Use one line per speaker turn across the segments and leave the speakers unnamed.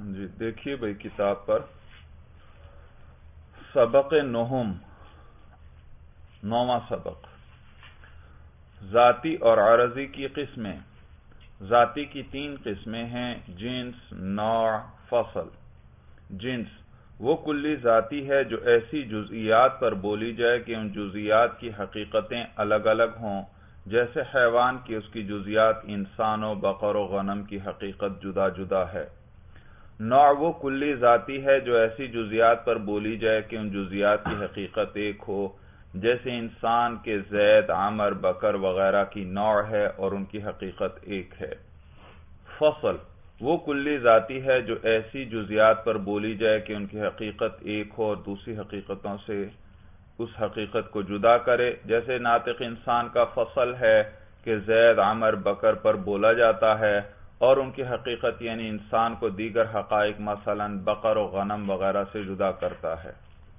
جی دیکھیے بھائی کتاب پر سبق نہم 9واں سبق ذاتی اور عارضی کی قسمیں. ذاتی کی 3 قسمیں ہیں: جنس، نوع، فصل. جنس وہ کلی ذاتی ہے جو ایسی جزئیات پر بولی جائے کہ ان جزئیات کی حقیقتیں الگ الگ ہوں، جیسے حیوان کی اس کی جزئیات انسان و بقر و غنم کی حقیقت جدا جدا ہے. نوع وہ کلی ذاتی ہے جو ایسی جزئیات پر بولی جائے کہ ان جزئیات کی حقیقت ایک ہو، جیسے انسان کے زید، عمر، بکر وغیرہ کی نوع ہے اور ان کی حقیقت ایک ہے. فصل وہ کلی ذاتی ہے جو ایسی جزئیات پر بولی جائے کہ ان کی حقیقت ایک ہو اور دوسری حقیقتوں سے اس حقیقت کو جدا کرے، جیسے ناطق انسان کا فصل ہے کہ زید، عمر، بکر پر بولا جاتا ہے اور ان کی حقیقت یعنی انسان کو دیگر حقائق مثلا بقر و غنم وغیرہ سے جدا کرتا ہے.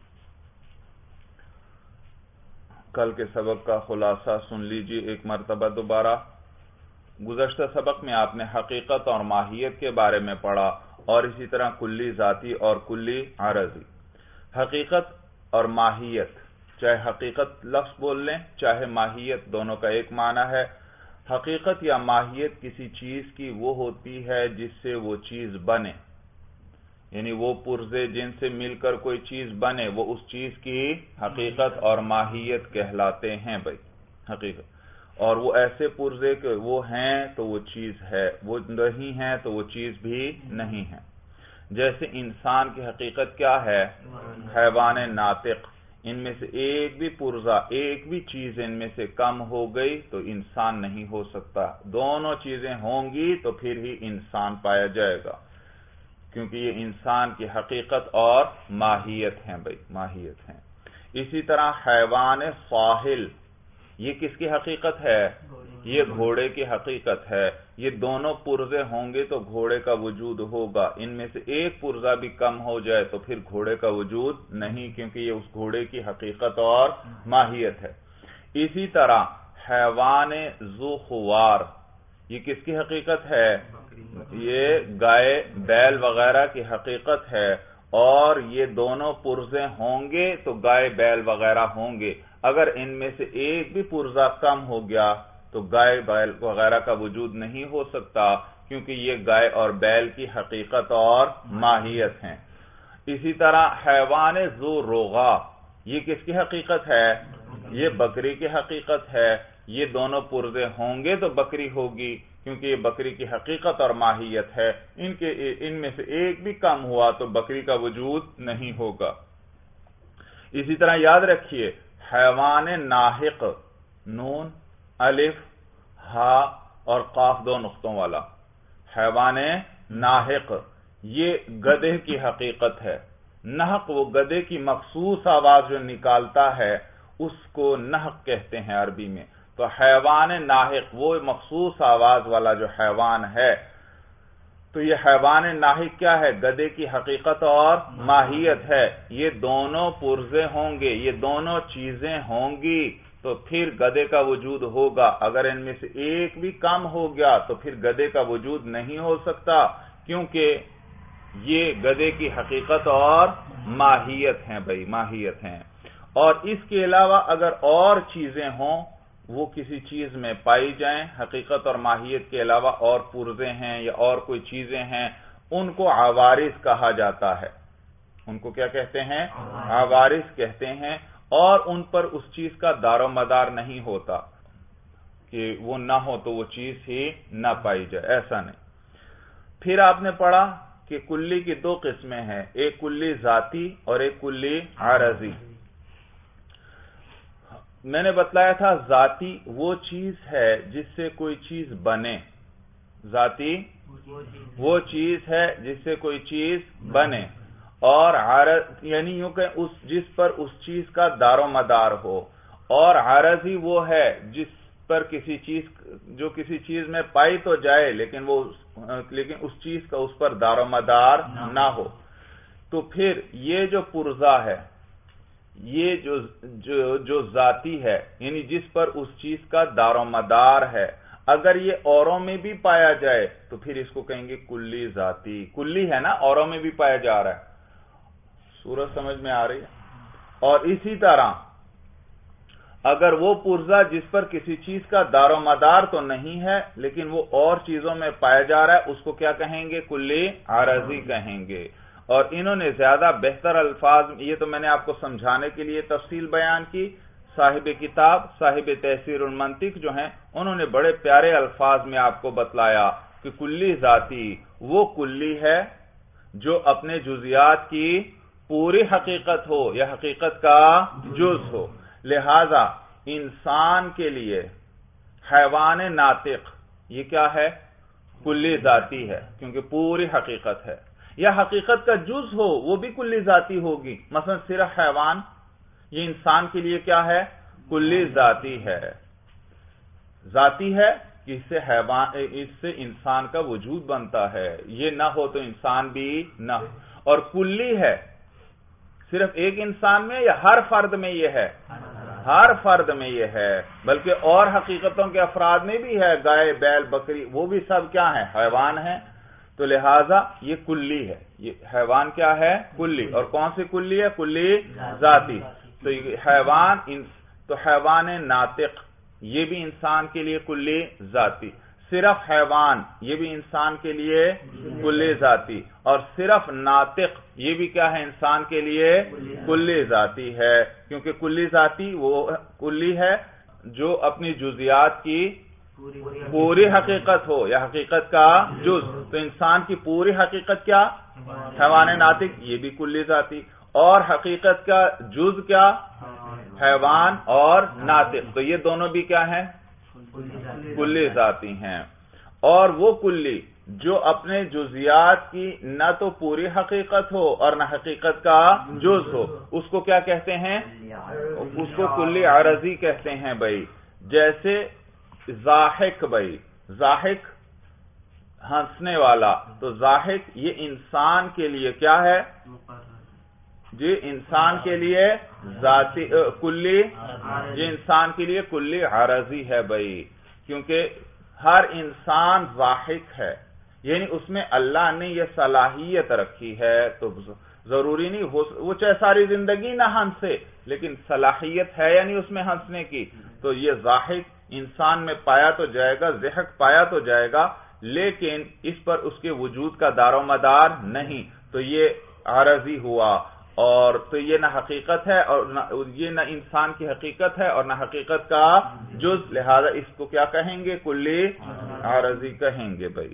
کل کے سبق کا خلاصہ سن لیجیے ایک مرتبہ دوبارہ. گزشتہ سبق میں آپ نے حقیقت اور ماہیت کے بارے میں پڑھا اور اسی طرح کلی ذاتی اور کلی عارضی. حقیقت اور ماہیت، چاہے حقیقت لفظ بول لیں چاہے ماہیت، دونوں کا ایک معنی ہے. حقیقت یا ماہیت کسی چیز کی وہ ہوتی ہے جس سے وہ چیز بنے، یعنی وہ پرزے جن سے مل کر کوئی چیز بنے وہ اس چیز کی حقیقت اور ماہیت کہلاتے ہیں بھائی. حقیقت اور وہ ایسے پرزے کہ وہ ہیں تو وہ چیز ہے، وہ نہیں ہیں تو وہ چیز بھی نہیں ہے. جیسے انسان کی حقیقت کیا ہے؟ حیوان ناطق. ان میں سے ایک بھی پرزہ، ایک بھی چیز ان میں سے کم ہو گئی تو انسان نہیں ہو سکتا. دونوں چیزیں ہوں گی تو پھر ہی انسان پایا جائے گا، کیونکہ یہ انسان کی حقیقت اور ماہیت ہیں بھائی، ماہیت ہیں. اسی طرح حیوان صاحل، یہ کس کی حقیقت ہے؟ یہ گھوڑے کی حقیقت ہے. یہ دونوں پرزے ہوں گے تو گھوڑے کا وجود ہوگا. ان میں سے ایک پرزہ بھی کم ہو جائے تو پھر گھوڑے کا وجود نہیں، کیونکہ یہ اس گھوڑے کی حقیقت اور ماہیت ہے. اسی طرح حیوان ذو خوار، یہ کس کی حقیقت ہے؟ یہ گائے، بیل وغیرہ کی حقیقت ہے. اور یہ دونوں پرزے ہوں گے تو گائے، بیل وغیرہ ہوں گے. اگر ان میں سے ایک بھی پرزہ کم ہو گیا تو گائے، بیل وغیرہ کا وجود نہیں ہو سکتا، کیونکہ یہ گائے اور بیل کی حقیقت اور ماہیت ہیں. اسی طرح حیوان ذو رغا، یہ کس کی حقیقت ہے؟ یہ بکری کی حقیقت ہے. یہ دونوں پرزے ہوں گے تو بکری ہوگی، کیونکہ یہ بکری کی حقیقت اور ماہیت ہے. ان میں سے ایک بھی کم ہوا تو بکری کا وجود نہیں ہوگا. اسی طرح یاد رکھیے حیوان ناحق، نون، الف، ہا اور قاف 2 نقطوں والا. حیوان ناحق یہ گدھے کی حقیقت ہے. نحق وہ گدھے کی مخصوص آواز جو نکالتا ہے اس کو نحق کہتے ہیں عربی میں. تو حیوان ناحق وہ مخصوص آواز والا جو حیوان ہے، تو یہ حیوان ناحق کیا ہے؟ گدھے کی حقیقت اور ماہیت ہے. یہ دونوں پرزے ہوں گے، یہ دونوں چیزیں ہوں گی تو پھر گدھے کا وجود ہوگا. اگر ان میں سے ایک بھی کم ہو گیا تو پھر گدھے کا وجود نہیں ہو سکتا، کیونکہ یہ گدھے کی حقیقت اور ماہیت ہیں بھائی، ماہیت ہیں. اور اس کے علاوہ اگر اور چیزیں ہوں، وہ کسی چیز میں پائی جائیں، حقیقت اور ماہیت کے علاوہ اور پرزے ہیں یا اور کوئی چیزیں ہیں، ان کو عوارض کہا جاتا ہے. ان کو کیا کہتے ہیں؟ عوارض کہتے ہیں. اور ان پر اس چیز کا دار و مدار نہیں ہوتا کہ وہ نہ ہو تو وہ چیز ہی نہ پائی جائے، ایسا نہیں. پھر آپ نے پڑھا کہ کلی کی 2 قسمیں ہیں، ایک کلی ذاتی اور ایک کلی عارضی. میں نے بتلایا تھا ذاتی وہ چیز ہے جس سے کوئی چیز بنے. ذاتی وہ چیز ہے جس سے کوئی چیز بنے. اور یعنی یوں کہ جس پر اس چیز کا دار و مدار ہو. اور عارضی وہ ہے جس پر کسی چیز میں پائی تو جائے لیکن اس چیز کا اس پر دار و مدار نہ ہو. تو پھر یہ جو پرزہ ہے، یہ جو ذاتی ہے، یعنی جس پر اس چیز کا دار و مدار ہے، اگر یہ اوروں میں بھی پایا جائے تو پھر اس کو کہیں گے کلی ذاتی. کلی ہے نا، اوروں میں بھی پایا جا رہا ہے. صورت سمجھ میں آ رہی ہے؟ اور اسی طرح اگر وہ پرزہ جس پر کسی چیز کا دار و مدار تو نہیں ہے لیکن وہ اور چیزوں میں پایا جا رہا ہے، اس کو کیا کہیں گے؟ کلی عارضی کہیں گے. اور انہوں نے زیادہ بہتر الفاظ، یہ تو میں نے آپ کو سمجھانے کے لیے تفصیل بیان کی، صاحب کتاب صاحب تحسیر المنطق جو ہیں انہوں نے بڑے پیارے الفاظ میں آپ کو بتلایا کہ کلی ذاتی وہ کلی ہے جو اپنے جزیات کی پوری حقیقت ہو یا حقیقت کا جز ہو. لہذا انسان کے لیے حیوان ناطق یہ کیا ہے؟ کلی ذاتی ہے، کیونکہ پوری حقیقت ہے. یا حقیقت کا جز ہو وہ بھی کلی ذاتی ہوگی. مثلا صرف حیوان، یہ انسان کے لیے کیا ہے؟ کلی ذاتی ہے. ذاتی ہے کہ اس سے انسان کا وجود بنتا ہے، یہ نہ ہو تو انسان بھی نہ ہو. اور کلی ہے صرف ایک انسان میں یا ہر فرد میں؟ یہ ہے ہر فرد میں یہ ہے، بلکہ اور حقیقتوں کے افراد میں بھی ہے، گائے بیل بکری وہ بھی سب کیا ہیں؟ حیوان ہیں. تو لہذا یہ کلی ہے. یہ حیوان کیا ہے؟ کلی. اور کون سی کلی ہے؟ کلی ذاتی. تو حیوان ناطق یہ بھی انسان کے لیے کلی ذاتی. صرف حیوان یہ بھی انسان کے لیے کلی ذاتی. اور صرف ناطق یہ بھی کیا ہے؟ انسان کے لیے کلی ذاتی ہے. کیونکہ کلی ذاتی وہ کلی ہے جو اپنی جزیات کی پوری حقیقت ہو یا حقیقت کا جز. تو انسان کی پوری حقیقت کیا؟ حیوان ناطق یہ بھی کلی ذاتی. اور حقیقت کا جز کیا؟ حیوان اور ناطق. تو یہ دونوں بھی کیا ہیں؟ کلی ذاتی ہیں. اور وہ کلی جو اپنے جزیات کی نہ تو پوری حقیقت ہو اور نہ حقیقت کا جز ہو، اس کو کیا کہتے ہیں؟ اس کو کلی عارضی کہتے ہیں بھائی. جیسے ضاحک، بھائی ضاحک ہنسنے والا، تو ضاحک یہ انسان کے لیے کیا ہے جی؟ انسان کے لیے ذاتی کلی، یہ انسان کے لیے کلی عارضی ہے بھائی. کیونکہ ہر انسان ضاحک ہے، یعنی اس میں اللہ نے یہ صلاحیت رکھی ہے. تو ضروری نہیں وہ چاہے ساری زندگی نہ ہنسے لیکن صلاحیت ہے یعنی اس میں ہنسنے کی. تو یہ ضاحک انسان میں پایا تو جائے گا، ضحک پایا تو جائے گا، لیکن اس پر اس کے وجود کا دار و مدار نہیں. تو یہ عارضی ہوا. اور تو یہ نہ حقیقت ہے اور یہ نہ انسان کی حقیقت ہے اور نہ حقیقت کا جز. لہذا اس کو کیا کہیں گے؟ کلی عارضی کہیں گے بھائی.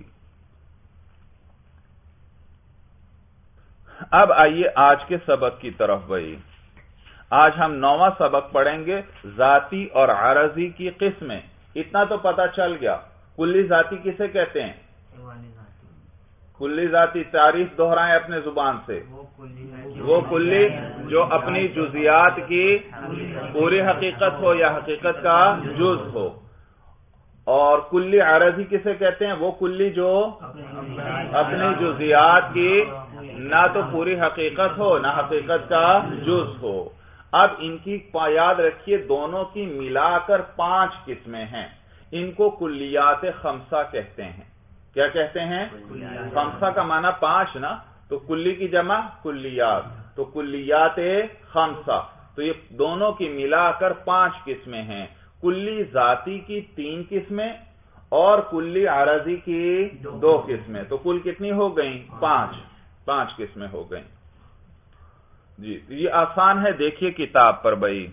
اب آئیے آج کے سبق کی طرف بھائی. آج ہم 9واں سبق پڑھیں گے، ذاتی اور عارضی کی قسمیں. اتنا تو پتا چل گیا کلی ذاتی کسے کہتے ہیں؟ کلی ذاتی تعریف دہرائیں اپنے زبان سے. وہ کلی جو اپنی جزیات کی پوری حقیقت ہو یا حقیقت کا جز ہو. اور کلی عارضی کسے کہتے ہیں؟ وہ کلی جو اپنی جزیات کی نہ تو پوری حقیقت ہو نہ حقیقت کا جز ہو. اب ان کی یاد رکھیے دونوں کی ملا کر 5 قسمیں ہیں. ان کو کلیات خمسہ کہتے ہیں. کیا کہتے ہیں؟ خمسہ کا معنی 5 نا، تو کلی کی جمع کلیات، تو کلیات خمسہ. تو یہ دونوں کی ملا کر 5 قسمیں ہیں. کلی ذاتی کی 3 قسمیں اور کلی عارضی کی 2 قسمیں. تو کل کتنی ہو گئیں؟ 5 قسمیں ہو گئیں. جی یہ آسان ہے، دیکھیے کتاب پر بھائی.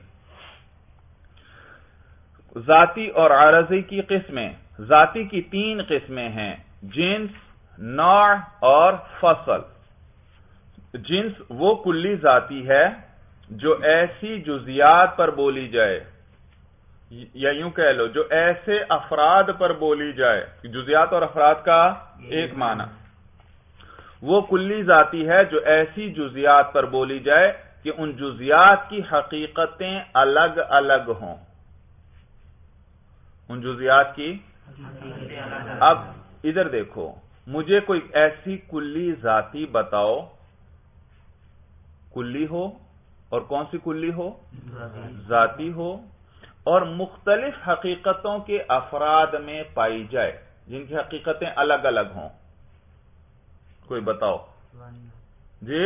ذاتی اور عارضی کی قسمیں. ذاتی کی 3 قسمیں ہیں، جنس، نوع اور فصل. جنس وہ کلی ذاتی ہے جو ایسی جزیات پر بولی جائے، یا یوں کہہ لو جو ایسے افراد پر بولی جائے. جزیات اور افراد کا ایک معنی. وہ کلی ذاتی ہے جو ایسی جزیات پر بولی جائے کہ ان جزیات کی حقیقتیں الگ الگ ہوں. ان جزیات کی اب ادھر دیکھو، مجھے کوئی ایسی کلی ذاتی بتاؤ، کلی ہو اور کون سی کلی ہو؟ ذاتی ہو. اور مختلف حقیقتوں کے افراد میں پائی جائے، جن کی حقیقتیں الگ الگ ہوں۔ کوئی بتاؤ جی؟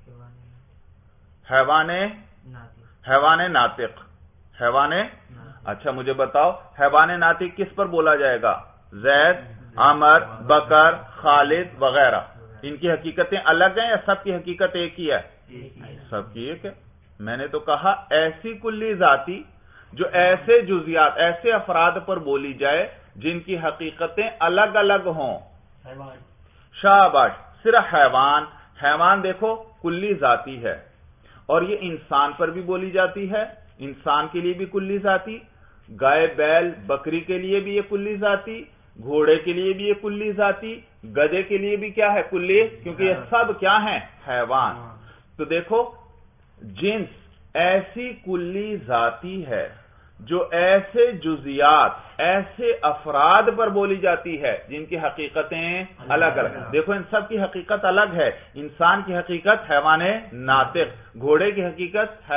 حیوان ناطق، اچھا مجھے بتاؤ حیوان ناطق کس پر بولا جائے گا؟ زید، عمر، بکر، خالد وغیرہ، ان کی حقیقتیں الگ ہیں یا سب کی حقیقت ایک ہی ہے؟ سب کی ایک ہے۔ میں نے تو کہا ایسی کلی ذاتی جو ایسے جزیات، ایسے افراد پر بولی جائے جن کی حقیقتیں الگ الگ ہوں۔ شاباش، صرف حیوان دیکھو کلی ذاتی ہے، اور یہ انسان پر بھی بولی جاتی ہے، انسان کے لیے بھی کلی ذاتی، گائے بیل بکری کے لیے بھی یہ کلی ذاتی، گھوڑے کے لیے بھی یہ کلی ذاتی، گدھے کے لیے بھی کیا ہے؟ کلی، کیونکہ یہ سب کیا ہیں؟ حیوان۔ تو دیکھو جنس ایسی کلی ذاتی ہے جو ایسے جزیات، ایسے افراد پر بولی جاتی ہے جن کی حقیقتیں الگ الگ۔ دیکھو ان سب کی حقیقت الگ ہے۔ انسان کی حقیقت حیوان ناطق، گھوڑے کی حقیقت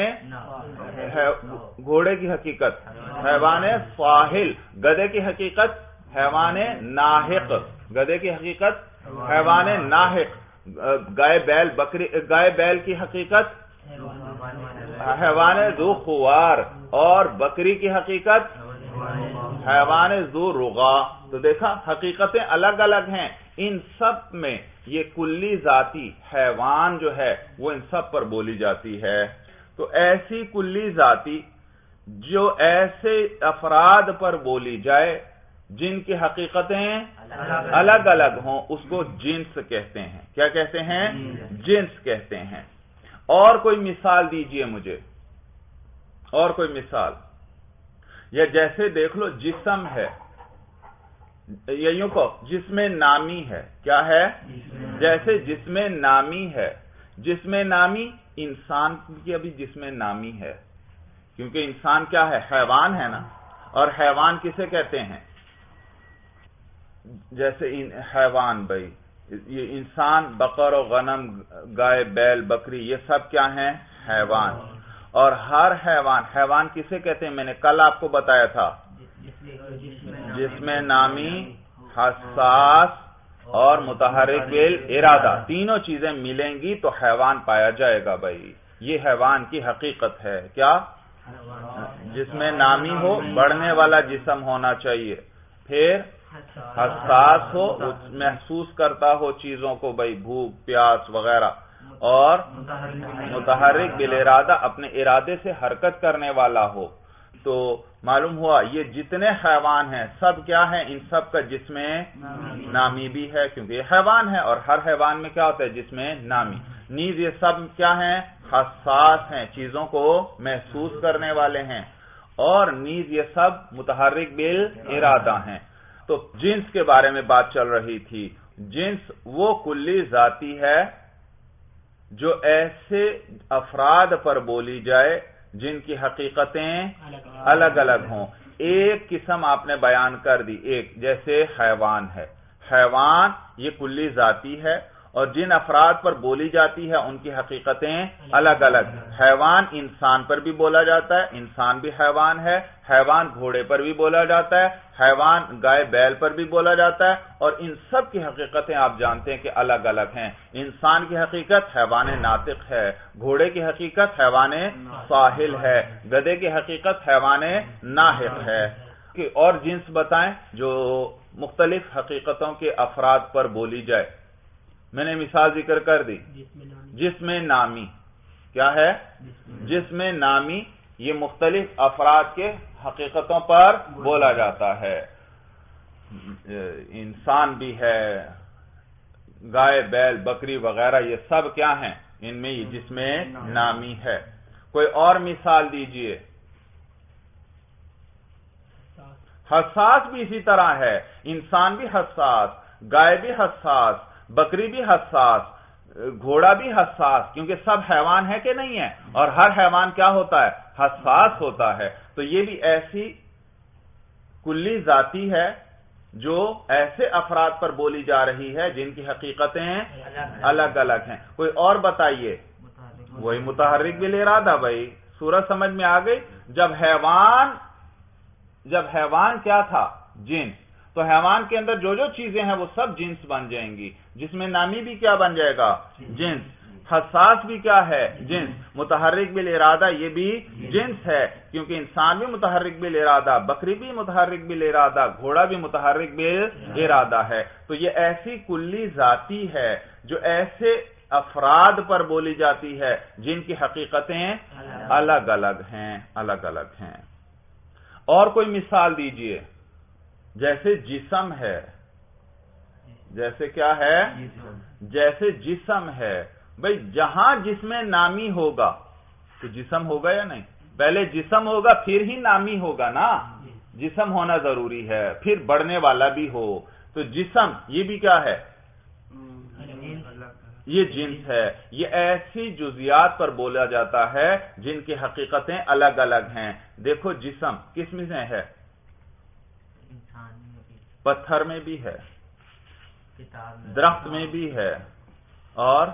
حیوان فاحل، گدھے کی حقیقت حیوان ناحق، گائے بیل کی حقیقت حیوان ذو خوار، اور بکری کی حقیقت حیوان ذو رغا۔ تو دیکھا حقیقتیں الگ الگ ہیں، ان سب میں یہ کلی ذاتی حیوان جو ہے وہ ان سب پر بولی جاتی ہے۔ تو ایسی کلی ذاتی جو ایسے افراد پر بولی جائے جن کی حقیقتیں الگ الگ ہوں، اس کو جنس کہتے ہیں۔ کیا کہتے ہیں؟ جنس کہتے ہیں۔ اور کوئی مثال دیجئے مجھے، اور کوئی مثال۔ یا جیسے دیکھ لو جسم ہے، یا یوں کہو جسم نامی ہے۔ کیا ہے؟ جیسے جسم نامی ہے، جسم نامی انسان کی ابھی جسم نامی ہے، کیونکہ انسان کیا ہے؟ حیوان ہے نا، اور حیوان کسے کہتے ہیں؟ جیسے حیوان بھائی، یہ انسان، بقر و غنم، گائے بیل بکری، یہ سب کیا ہیں؟ حیوان۔ اور ہر حیوان کسے کہتے ہیں؟ میں نے کل آپ کو بتایا تھا، جسم نامی، حساس اور متحرک بالارادہ، تینوں چیزیں ملیں گی تو حیوان پایا جائے گا بھائی۔ یہ حیوان کی حقیقت ہے۔ کیا؟ جسم نامی ہو، بڑھنے والا جسم ہونا چاہیے، پھر حساس ہو، محسوس کرتا ہو چیزوں کو بھائی، بھوک پیاس وغیرہ، اور متحرک بالارادہ، اپنے ارادے سے حرکت کرنے والا ہو۔ تو معلوم ہوا یہ جتنے حیوان ہیں سب کیا ہیں؟ ان سب کا جسم نامی بھی ہے، کیونکہ یہ حیوان ہے، اور ہر حیوان میں کیا ہوتا ہے؟ جسم نامی۔ نیز یہ سب کیا ہیں؟ حساس ہیں، چیزوں کو محسوس کرنے والے ہیں، اور نیز یہ سب متحرک بالارادہ ہیں۔ تو جنس کے بارے میں بات چل رہی تھی۔ جنس وہ کلی ذاتی ہے جو ایسے افراد پر بولی جائے جن کی حقیقتیں الگ الگ ہوں۔ ایک قسم آپ نے بیان کر دی، ایک جیسے حیوان ہے، حیوان یہ کلی ذاتی ہے، اور جن افراد پر بولی جاتی ہے ان کی حقیقتیں الگ الگ۔ حیوان انسان پر بھی بولا جاتا ہے، انسان بھی حیوان ہے، حیوان گھوڑے پر بھی بولا جاتا ہے، حیوان گائے بیل پر بھی بولا جاتا ہے، اور ان سب کی حقیقتیں آپ جانتے ہیں کہ الگ الگ ہیں۔ انسان کی حقیقت حیوان ناطق ہے، گھوڑے کی حقیقت حیوان فاحل ہے، گدھے کی حقیقت حیوان ناحق ہے۔ اور جنس بتائیں جو مختلف حقیقتوں کے افراد پر بولی جائے۔ میں نے مثال ذکر کر دی، جسم نامی۔ کیا ہے؟ جسم نامی یہ مختلف افراد کے حقیقتوں پر بولا جاتا ہے، انسان بھی ہے، گائے بیل بکری وغیرہ، یہ سب کیا ہیں؟ ان میں یہ جسم نامی ہے۔ کوئی اور مثال دیجئے۔ حساس بھی اسی طرح ہے، انسان بھی حساس، گائے بھی حساس، بکری بھی حساس، گھوڑا بھی حساس، کیونکہ سب حیوان ہے کہ نہیں ہے، اور ہر حیوان کیا ہوتا ہے؟ حساس ہوتا ہے۔ تو یہ بھی ایسی کلی ذاتی ہے جو ایسے افراد پر بولی جا رہی ہے جن کی حقیقتیں الگ الگ ہیں۔ کوئی اور بتائیے۔ وہی متحرک بالارادہ بھائی، صورت سمجھ میں آ گئی؟ جب حیوان کیا تھا؟ جنس، تو حیوان کے اندر جو جو چیزیں ہیں وہ سب جنس بن جائیں گی۔ جس میں نامی بھی کیا بن جائے گا؟ جنس۔ حساس بھی کیا ہے؟ جنس۔ متحرک بالارادہ یہ بھی جنس ہے، کیونکہ انسان بھی متحرک بالارادہ، بکری بھی متحرک بالارادہ، گھوڑا بھی متحرک بالارادہ ہے۔ تو یہ ایسی کلی ذاتی ہے جو ایسے افراد پر بولی جاتی ہے جن کی حقیقتیں الگ الگ ہیں، الگ الگ ہیں۔ اور کوئی مثال دیجئے؟ جیسے جسم ہے، جیسے کیا ہے؟ جیسے جسم ہے، بھئی جہاں جسم نامی ہوگا تو جسم ہوگا یا نہیں؟ پہلے جسم ہوگا پھر ہی نامی ہوگا نا، جسم ہونا ضروری ہے، پھر بڑھنے والا بھی ہو۔ تو جسم یہ بھی کیا ہے؟ یہ جنس ہے۔ یہ ایسی جزیات پر بولا جاتا ہے جن کی حقیقتیں الگ الگ ہیں۔ دیکھو جسم کس میں ہے؟ پتھر میں بھی ہے، درخت میں بھی ہے، اور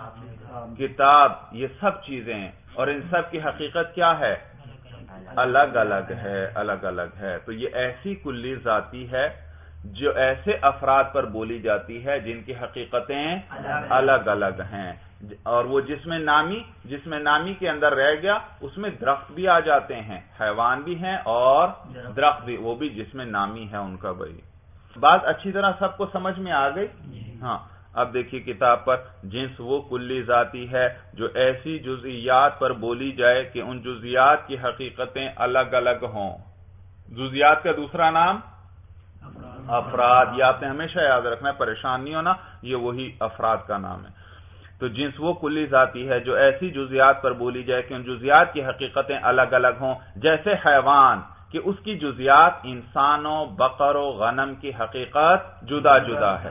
کتاب، یہ سب چیزیں، اور ان سب کی حقیقت کیا ہے؟ الگ الگ ہے، الگ الگ ہے۔ تو یہ ایسی کلی ذاتی ہے جو ایسے افراد پر بولی جاتی ہے جن کی حقیقتیں الگ الگ ہیں۔ اور وہ جسم نامی کے اندر رہ گیا، اس میں درخت بھی آ جاتے ہیں، حیوان بھی ہیں اور درخت بھی، وہ بھی جسم نامی ہے ان کا۔ بھائی بات اچھی طرح سب کو سمجھ میں آ گئی؟ ہاں۔ اب دیکھیے کتاب پر، جنس وہ کلی ذاتی ہے جو ایسی جزئیات پر بولی جائے کہ ان جزئیات کی حقیقتیں الگ الگ ہوں۔ جزئیات کا دوسرا نام افراد، یہ آپ نے ہمیشہ یاد رکھنا ہے، پریشان نہیں ہونا، یہ وہی افراد کا نام ہے۔ تو جنس وہ کلی ذاتی ہے جو ایسی جزئیات پر بولی جائے کہ ان جزئیات کی حقیقتیں الگ الگ ہوں، جیسے حیوان کہ اس کی جزئیات انسانوں، بقر و غنم کی حقیقت جدا جدا ہے۔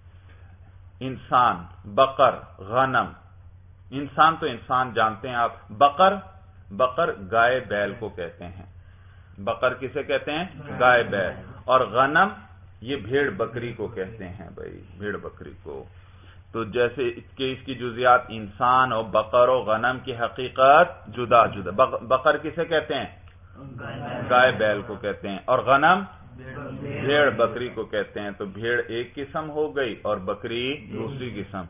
انسان، بقر، غنم، انسان تو انسان جانتے ہیں آپ، بقر گائے بیل کو کہتے ہیں، بقر کسے کہتے ہیں؟ گائے بیل، اور غنم یہ بھیڑ بکری کو کہتے ہیں، بھائی بھیڑ بکری کو۔ تو جیسے کہ اس کی جزئیات انسان اور بقر و غنم کی حقیقت جدا جدا، بقر کسے کہتے ہیں؟ گائے بیل کو کہتے ہیں، اور غنم بھیڑ بکری کو کہتے ہیں۔ تو بھیڑ ایک قسم ہو گئی اور بکری دوسری قسم۔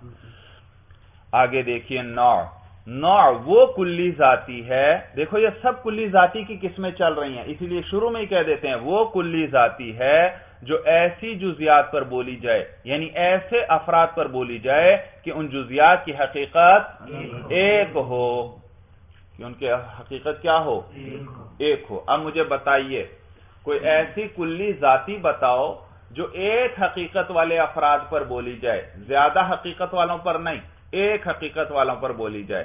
آگے دیکھیے نوع وہ کلی ذاتی ہے، دیکھو یہ سب کلی ذاتی کی قسمیں چل رہی ہیں، اسی لیے شروع میں ہی کہہ دیتے ہیں وہ کلی ذاتی ہے جو ایسی جزیات پر بولی جائے، یعنی ایسے افراد پر بولی جائے کہ ان جزیات کی حقیقت ایک ہو، کہ ان کی حقیقت کیا ہو؟ ایک ہو۔ اب مجھے بتائیے کوئی ایسی کلی ذاتی بتاؤ جو ایک حقیقت والے افراد پر بولی جائے، زیادہ حقیقت والوں پر نہیں، ایک حقیقت والوں پر بولی جائے۔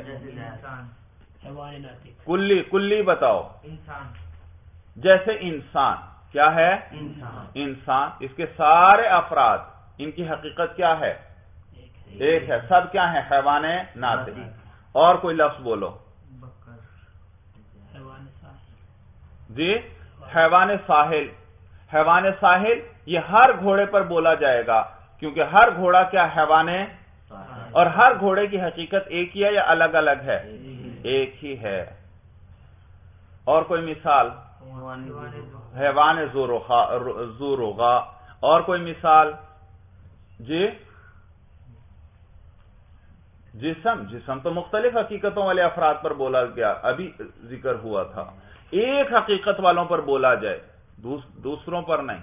کلی بتاؤ۔ جیسے انسان کیا ہے؟ انسان، اس کے سارے افراد، ان کی حقیقت کیا ہے؟ ایک ہے، سب کیا ہے؟ حیوان ناطق۔ اور کوئی لفظ بولو جی۔ حیوان ساحل، حیوان ساحل یہ ہر گھوڑے پر بولا جائے گا، کیونکہ ہر گھوڑا کیا حیوان ہے، اور ہر گھوڑے کی حقیقت ایک ہی ہے یا الگ الگ ہے؟ ایک ہی ہے۔ اور کوئی مثال؟ حیوان زورغا۔ اور کوئی مثال جی؟ جسم تو مختلف حقیقتوں والے افراد پر بولا گیا، ابھی ذکر ہوا تھا، ایک حقیقت والوں پر بولا جائے، دوسروں پر نہیں۔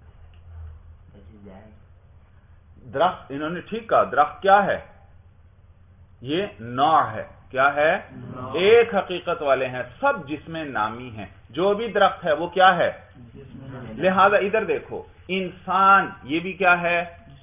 درخت، انہوں نے ٹھیک کہا، درخت کیا ہے؟ یہ نوع ہے، کیا ہے؟ ایک حقیقت والے ہیں، سب جسم نامی ہیں، جو بھی درخت ہے وہ کیا ہے؟ لہذا ادھر دیکھو، انسان یہ بھی کیا ہے؟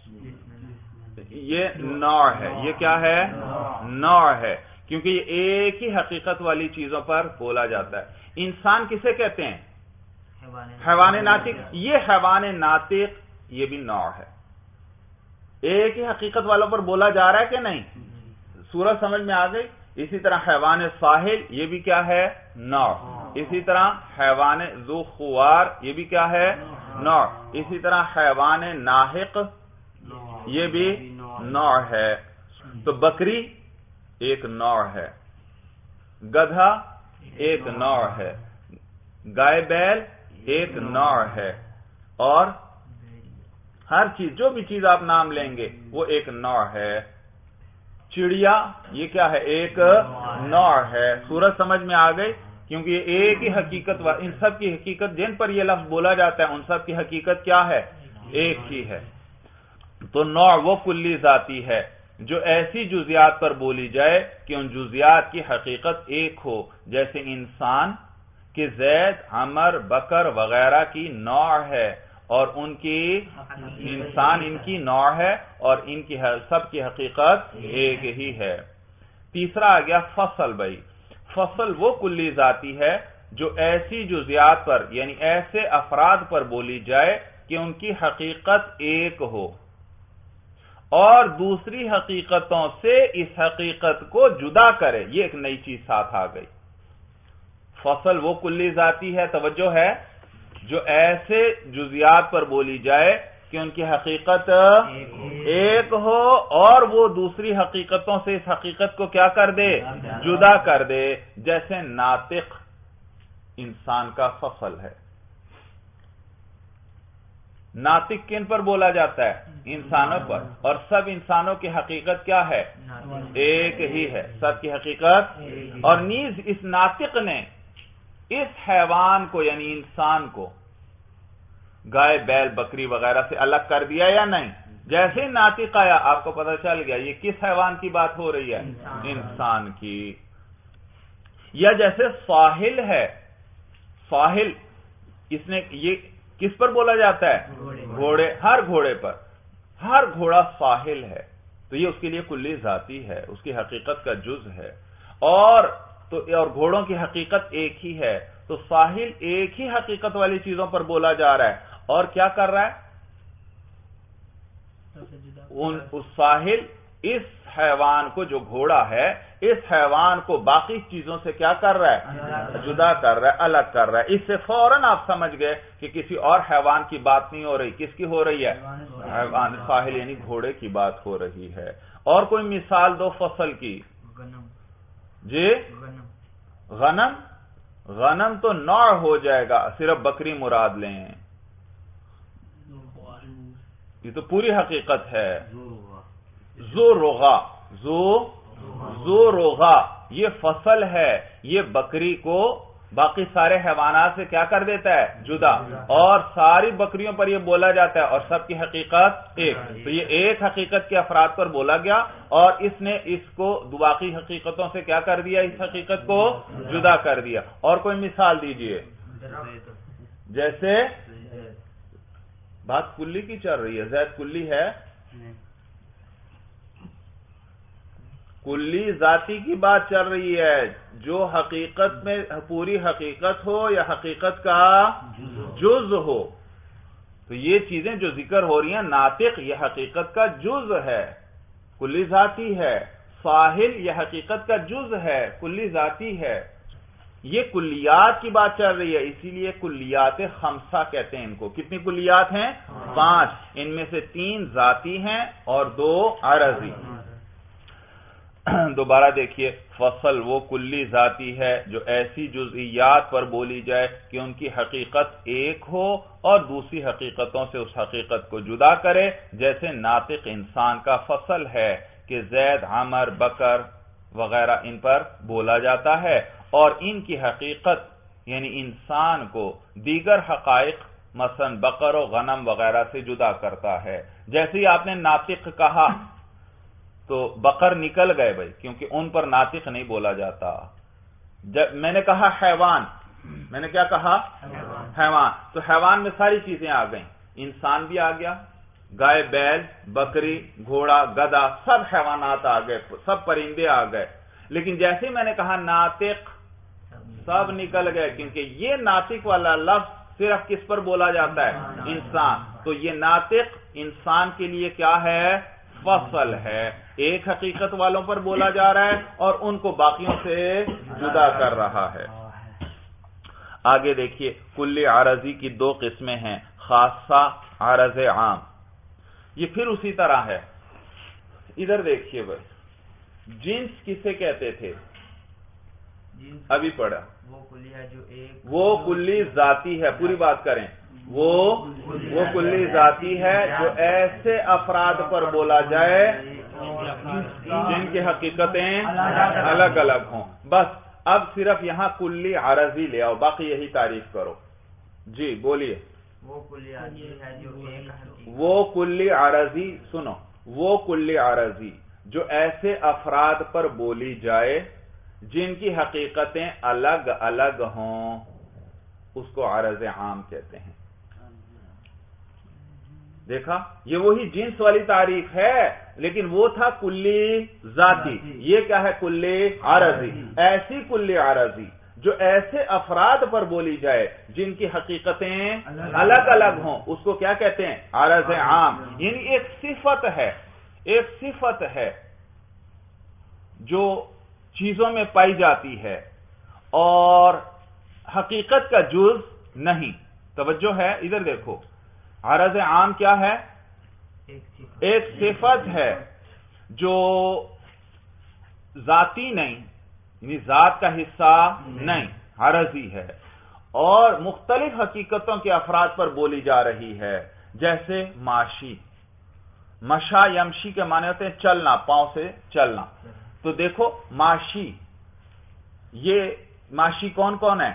یہ نوع ہے، یہ کیا ہے؟ نوع ہے، کیونکہ یہ ایک ہی حقیقت والی چیزوں پر بولا جاتا ہے۔ انسان کسے کہتے ہیں؟ حیوان ناطق۔ یہ حیوان ناطق یہ بھی نوع ہے، ایک ہی حقیقت والوں پر بولا جا رہا ہے کہ نہیں؟ سورج سمجھ میں آ گئی؟ اسی طرح حیوان ساحل یہ بھی کیا ہے؟ نوع۔ اسی طرح حیوان ذو خوار یہ بھی کیا ہے؟ نوع۔ اسی طرح حیوان ناحق یہ بھی نوع ہے۔ تو بکری ایک نوع ہے، گدھا ایک نوع ہے، گائے بیل ایک نوع ہے، اور ہر چیز جو بھی چیز آپ نام لیں گے وہ ایک نوع ہے۔ چڑیا یہ کیا ہے؟ ایک نوع ہے۔ صورت سمجھ میں آ گئی؟ کیونکہ یہ ایک ہی حقیقت، ان سب کی حقیقت جن پر یہ لفظ بولا جاتا ہے ان سب کی حقیقت کیا ہے؟ ایک ہی ہے۔ تو نوع وہ کلی ذاتی ہے جو ایسی جزیات پر بولی جائے کہ ان جزیات کی حقیقت ایک ہو، جیسے انسان کہ زید، عمر، بکر وغیرہ کی نوع ہے، اور ان کی انسان ان کی نوع ہے، اور ان کی سب کی حقیقت ایک ہی ہے۔ تیسرا آ گیا فصل۔ بھائی فصل وہ کلی ذاتی ہے جو ایسی جزیات پر یعنی ایسے افراد پر بولی جائے کہ ان کی حقیقت ایک ہو اور دوسری حقیقتوں سے اس حقیقت کو جدا کرے۔ یہ ایک نئی چیز ساتھ آ گئی۔ فصل وہ کلی ذاتی ہے، توجہ ہے، جو ایسے جزیات پر بولی جائے کہ ان کی حقیقت ایک ہو اور وہ دوسری حقیقتوں سے اس حقیقت کو کیا کر دے؟ جدا کر دے۔ جیسے ناطق انسان کا فصل ہے۔ ناطق کن پر بولا جاتا ہے؟ انسانوں پر، اور سب انسانوں کی حقیقت کیا ہے؟ ایک ہی ہے، سب کی حقیقت۔ اور نیز اس ناطق نے اس حیوان کو یعنی انسان کو گائے، بیل، بکری وغیرہ سے الگ کر دیا یا نہیں؟ جیسے ناطق آیا آپ کو پتہ چل گیا یہ کس حیوان کی بات ہو رہی ہے؟ انسان کی۔ یا جیسے ساحل ہے، ساحل اس نے یہ کس پر بولا جاتا ہے؟ گھوڑے، ہر گھوڑے پر، ہر گھوڑا ساحل ہے، تو یہ اس کے لیے کلی ذاتی ہے، اس کی حقیقت کا جز ہے۔ اور گھوڑوں کی حقیقت ایک ہی ہے، تو ساحل ایک ہی حقیقت والی چیزوں پر بولا جا رہا ہے، اور کیا کر رہا ہے؟ اس ساحل اس حیوان کو، جو گھوڑا ہے، اس حیوان کو باقی چیزوں سے کیا کر رہا ہے؟ جدا کر رہا ہے، الگ کر رہا ہے۔ اس سے فوراً آپ سمجھ گئے کہ کسی اور حیوان کی بات نہیں ہو رہی، کس کی ہو رہی ہے؟ حیوان ساحل یعنی گھوڑے کی بات ہو رہی ہے۔ اور کوئی مثال دو فصل کی؟ جی غنم، غنم تو نوع ہو جائے گا، صرف بکری مراد لیں، یہ تو پوری حقیقت ہے۔ زو روغا یہ فصل ہے، یہ بکری کو باقی سارے حیوانات سے کیا کر دیتا ہے؟ جدا، اور ساری بکریوں پر یہ بولا جاتا ہے اور سب کی حقیقت ایک، تو یہ ایک حقیقت کے افراد پر بولا گیا اور اس نے اس کو باقی حقیقتوں سے کیا کر دیا؟ اس حقیقت کو جدا کر دیا۔ اور کوئی مثال دیجئے؟ جیسے بات کلی کی چل رہی ہے، زید کلی ہے، کلی ذاتی کی بات چل رہی ہے، جو حقیقت میں پوری حقیقت ہو یا حقیقت کا جز ہو۔ تو یہ چیزیں جو ذکر ہو رہی ہیں، ناطق یہ حقیقت کا جز ہے، کلی ذاتی ہے، ساحل یہ حقیقت کا جز ہے، کلی ذاتی ہے۔ یہ کلیات کی بات چل رہی ہے، اسی لیے کلیات خمسہ کہتے ہیں ان کو۔ کتنی کلیات ہیں؟ 5، ان میں سے 3 ذاتی ہیں اور 2 عرضی۔ دوبارہ دیکھیے، فصل وہ کلی ذاتی ہے جو ایسی جزئیات پر بولی جائے کہ ان کی حقیقت ایک ہو اور دوسری حقیقتوں سے اس حقیقت کو جدا کرے، جیسے ناطق انسان کا فصل ہے کہ زید، عمر، بکر وغیرہ ان پر بولا جاتا ہے، اور ان کی حقیقت یعنی انسان کو دیگر حقائق مثلا بقر و غنم وغیرہ سے جدا کرتا ہے۔ جیسے ہی آپ نے ناطق کہا تو بقر نکل گئے بھائی، کیونکہ ان پر ناطق نہیں بولا جاتا۔ جب میں نے کہا حیوان، میں نے کیا کہا؟ حیوان، تو حیوان میں ساری چیزیں آ گئیں، انسان بھی آ گیا، گائے، بیل، بکری، گھوڑا، گدھا، سب حیوانات آ گئے، سب پرندے آ گئے۔ لیکن جیسے میں نے کہا ناطق، سب نکل گئے، کیونکہ یہ ناطق والا لفظ صرف کس پر بولا جاتا ہے؟ انسان۔ تو یہ ناطق انسان کے لیے کیا ہے؟ فصل ہے، ایک حقیقت والوں پر بولا جا رہا ہے اور ان کو باقیوں سے جدا کر رہا ہے۔ آگے دیکھیے، کلی عارضی کی 2 قسمیں ہیں، خاصہ، عارض عام۔ یہ پھر اسی طرح ہے، ادھر دیکھیے بھائی، جنس کسے کہتے تھے؟ ابھی پڑھا
وہ کلی ہے جو ایک،
وہ کلی ذاتی ہے، پوری بات کریں، وہ کلی ذاتی ہے جو ایسے افراد پر بولا جائے جن کی حقیقتیں الگ الگ ہوں۔ بس اب صرف یہاں کلی عارضی لے آؤ، باقی یہی تعریف کرو۔ جی بولیے۔
وہ کلی عارضی ہے جو ایک حقیقت،
وہ کلی عارضی، سنو، وہ کلی عارضی جو ایسے افراد پر بولی جائے جن کی حقیقتیں الگ الگ ہوں، اس کو عارض عام کہتے ہیں۔ دیکھا، یہ وہی جنس والی تعریف ہے، لیکن وہ تھا کلی ذاتی، یہ کیا ہے؟ کلی عارضی۔ ایسی کلی عارضی جو ایسے افراد پر بولی جائے جن کی حقیقتیں الگ الگ ہوں، اس کو کیا کہتے ہیں؟ عارض عام۔ یعنی ایک صفت ہے جو چیزوں میں پائی جاتی ہے اور حقیقت کا جز نہیں۔ توجہ ہے، ادھر دیکھو، عارض عام کیا ہے؟ ایک صفت ہے جو ذاتی نہیں، یعنی ذات کا حصہ نہیں، عارضی ہے، اور مختلف حقیقتوں کے افراد پر بولی جا رہی ہے، جیسے معاشی۔ مشا یمشی کے معنی ہوتے ہیں چلنا، پاؤں سے چلنا۔ تو دیکھو، معاشی، یہ معاشی کون کون ہے؟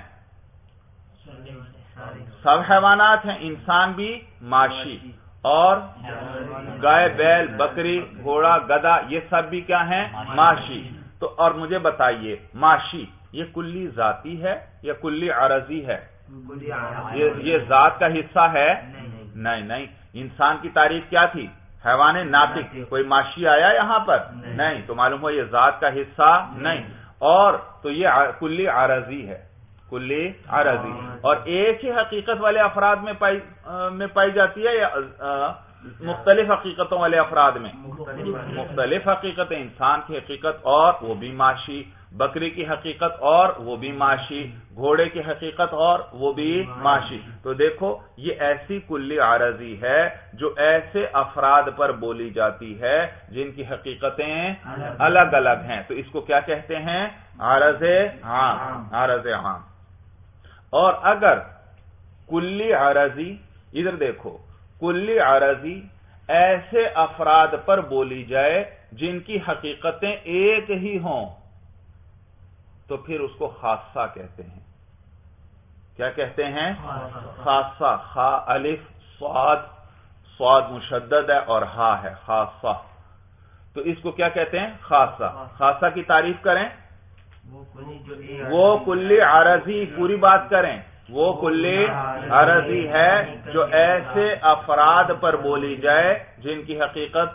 سب حیوانات ہیں، انسان بھی معاشی، اور گائے، بیل، بکری، گھوڑا، گدھا، یہ سب بھی کیا ہیں؟ معاشی۔ تو اور مجھے بتائیے، معاشی یہ کلی ذاتی ہے یا کلی عارضی ہے؟ یہ ذات کا حصہ ہے؟ نہیں۔ انسان کی تعریف کیا تھی؟ حیوان ناطق۔ کوئی معاشی آیا یہاں پر؟ نہیں، تو معلوم ہو یہ ذات کا حصہ نہیں، اور تو یہ کلی عارضی ہے، کلی عارضی، اور ایک ہی حقیقت والے افراد میں پائی جاتی ہے یا مختلف حقیقتوں والے افراد میں؟ مختلف حقیقتیں، انسان کی حقیقت اور وہ بھی معاشی، بکری کی حقیقت اور وہ بھی معاشی، گھوڑے کی حقیقت اور وہ بھی معاشی۔ تو دیکھو، یہ ایسی کلی عارضی ہے جو ایسے افراد پر بولی جاتی ہے جن کی حقیقتیں الگ الگ ہیں، تو اس کو کیا کہتے ہیں؟ عارض عام، عارض عام۔ اور اگر کلی عارضی، ادھر دیکھو، کلی عارضی ایسے افراد پر بولی جائے جن کی حقیقتیں ایک ہی ہوں، تو پھر اس کو خاصہ کہتے ہیں۔ کیا کہتے ہیں؟ خاصہ، خا الف صاد مشدد ہے اور ہا ہے، خاصہ، تو اس کو کیا کہتے ہیں؟ خاصہ۔ خاصہ کی تعریف کریں، وہ کلی عارضی، پوری بات کریں، وہ کلی عارضی ہے جو ایسے افراد پر بولی جائے جن کی حقیقت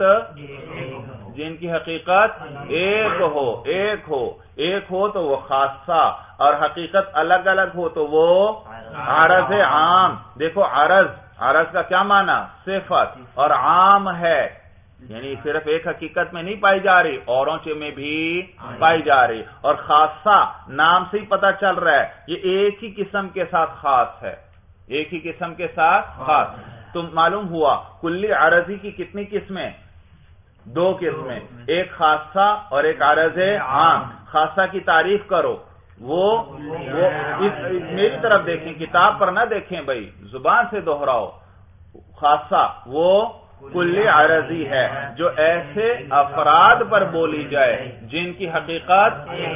ایک ہو تو وہ خاصہ، اور حقیقت الگ الگ ہو تو وہ عارض عام۔ دیکھو، عارض کا کیا معنی؟ صفت، اور عام ہے یعنی صرف ایک حقیقت میں نہیں پائی جا رہی، اوروں میں بھی پائی جا رہی، اور خاصہ نام سے ہی پتہ چل رہا ہے یہ ایک ہی قسم کے ساتھ خاص ہے، ایک ہی قسم کے ساتھ خاص۔ تو معلوم ہوا کلی عارضی کی کتنی قسمیں؟ 2 قسمیں، ایک خاصہ اور ایک عارض عام۔ خاصہ کی تعریف کرو، وہ میری طرف دیکھیں، کتاب پر نہ دیکھیں بھائی، زبان سے دہراؤ۔ خاصہ وہ کلی عارضی ہے جو ایسے افراد پر بولی جائے جن کی حقیقت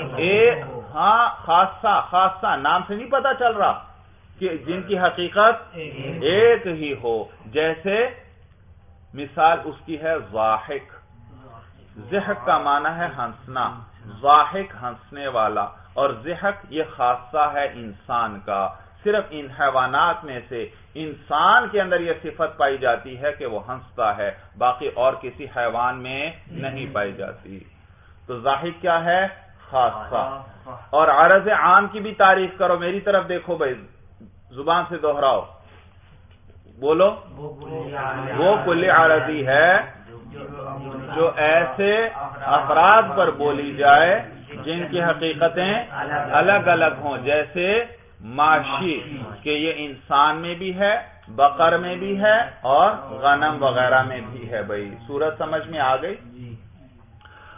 خاصہ نام سے نہیں پتا چل رہا کہ جن کی حقیقت ایک ہی ہو، جیسے مثال اس کی ہے ضاحک۔ ضحک کا معنی ہے ہنسنا، ضاحک ہنسنے والا، اور ضحک یہ خاصہ ہے انسان کا۔ صرف ان حیوانات میں سے انسان کے اندر یہ صفت پائی جاتی ہے کہ وہ ہنستا ہے، باقی اور کسی حیوان میں نہیں پائی جاتی۔ تو ضاحک کیا ہے؟ خاصہ۔ اور عارض عام کی بھی تعریف کرو، میری طرف دیکھو بھائی، زبان سے دہراؤ، بولو۔ وہ کلی عارضی ہے جو ایسے افراد پر بولی جائے جن کی حقیقتیں الگ الگ ہوں، جیسے معاشی کہ یہ انسان میں بھی ہے، بقر میں بھی ہے، اور غنم وغیرہ میں بھی ہے۔ بھائی صورت سمجھ میں آ گئی؟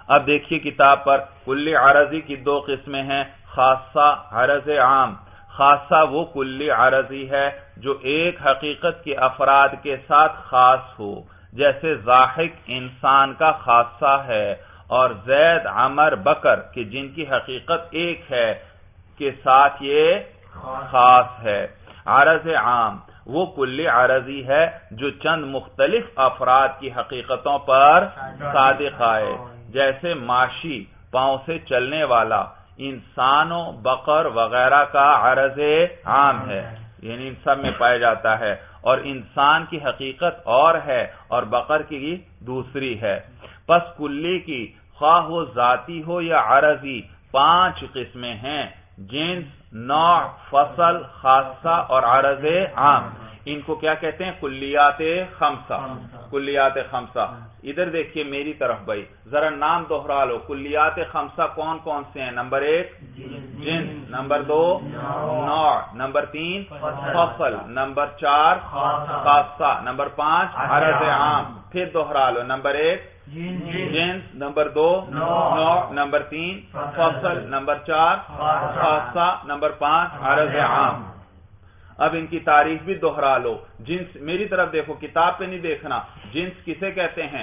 اب دیکھیے کتاب پر کلی عرضی کی دو قسمیں ہیں، خاصہ، عرض عام۔ خاصہ وہ کلی عرضی ہے جو ایک حقیقت کے افراد کے ساتھ خاص ہو، جیسے ضاحک انسان کا خاصہ ہے، اور زید، عمر، بکر کہ جن کی حقیقت ایک ہے کے ساتھ یہ خاص ہے۔ عرض عام وہ کلی عرضی ہے جو چند مختلف افراد کی حقیقتوں پر صادق آئے، جیسے ماشی، پاؤں سے چلنے والا، انسانوں، بقر وغیرہ کا عرض عام ہے، یعنی ان سب میں پایا جاتا ہے، اور انسان کی حقیقت اور ہے اور بقر کی دوسری ہے۔ پس کلی کی خواہ وہ ذاتی ہو یا عرضی 5 قسمیں ہیں، جنس، نوع، فصل، خاصہ اور عرض عام۔ ان کو کیا کہتے ہیں؟ کلیات خمسہ۔ کلیات خمسہ۔ ادھر دیکھیے میری طرف بھائی، ذرا نام دوہرا لو۔ کلیات خمسہ کون کون سے ہیں؟ نمبر 1 جنس، نمبر 2 نوع، نمبر 3 فصل، نمبر 4 خاصہ، نمبر 5 عرض عام۔ پھر دوہرا لو، نمبر 1 جنس، نمبر 2 نوع، نمبر 3 فصل، نمبر 4 خاصہ، نمبر 5 عرض عام۔ اب ان کی تعریف بھی دوہرا لو۔ جنس، میری طرف دیکھو، کتاب پہ نہیں دیکھنا۔ جنس کسے کہتے ہیں؟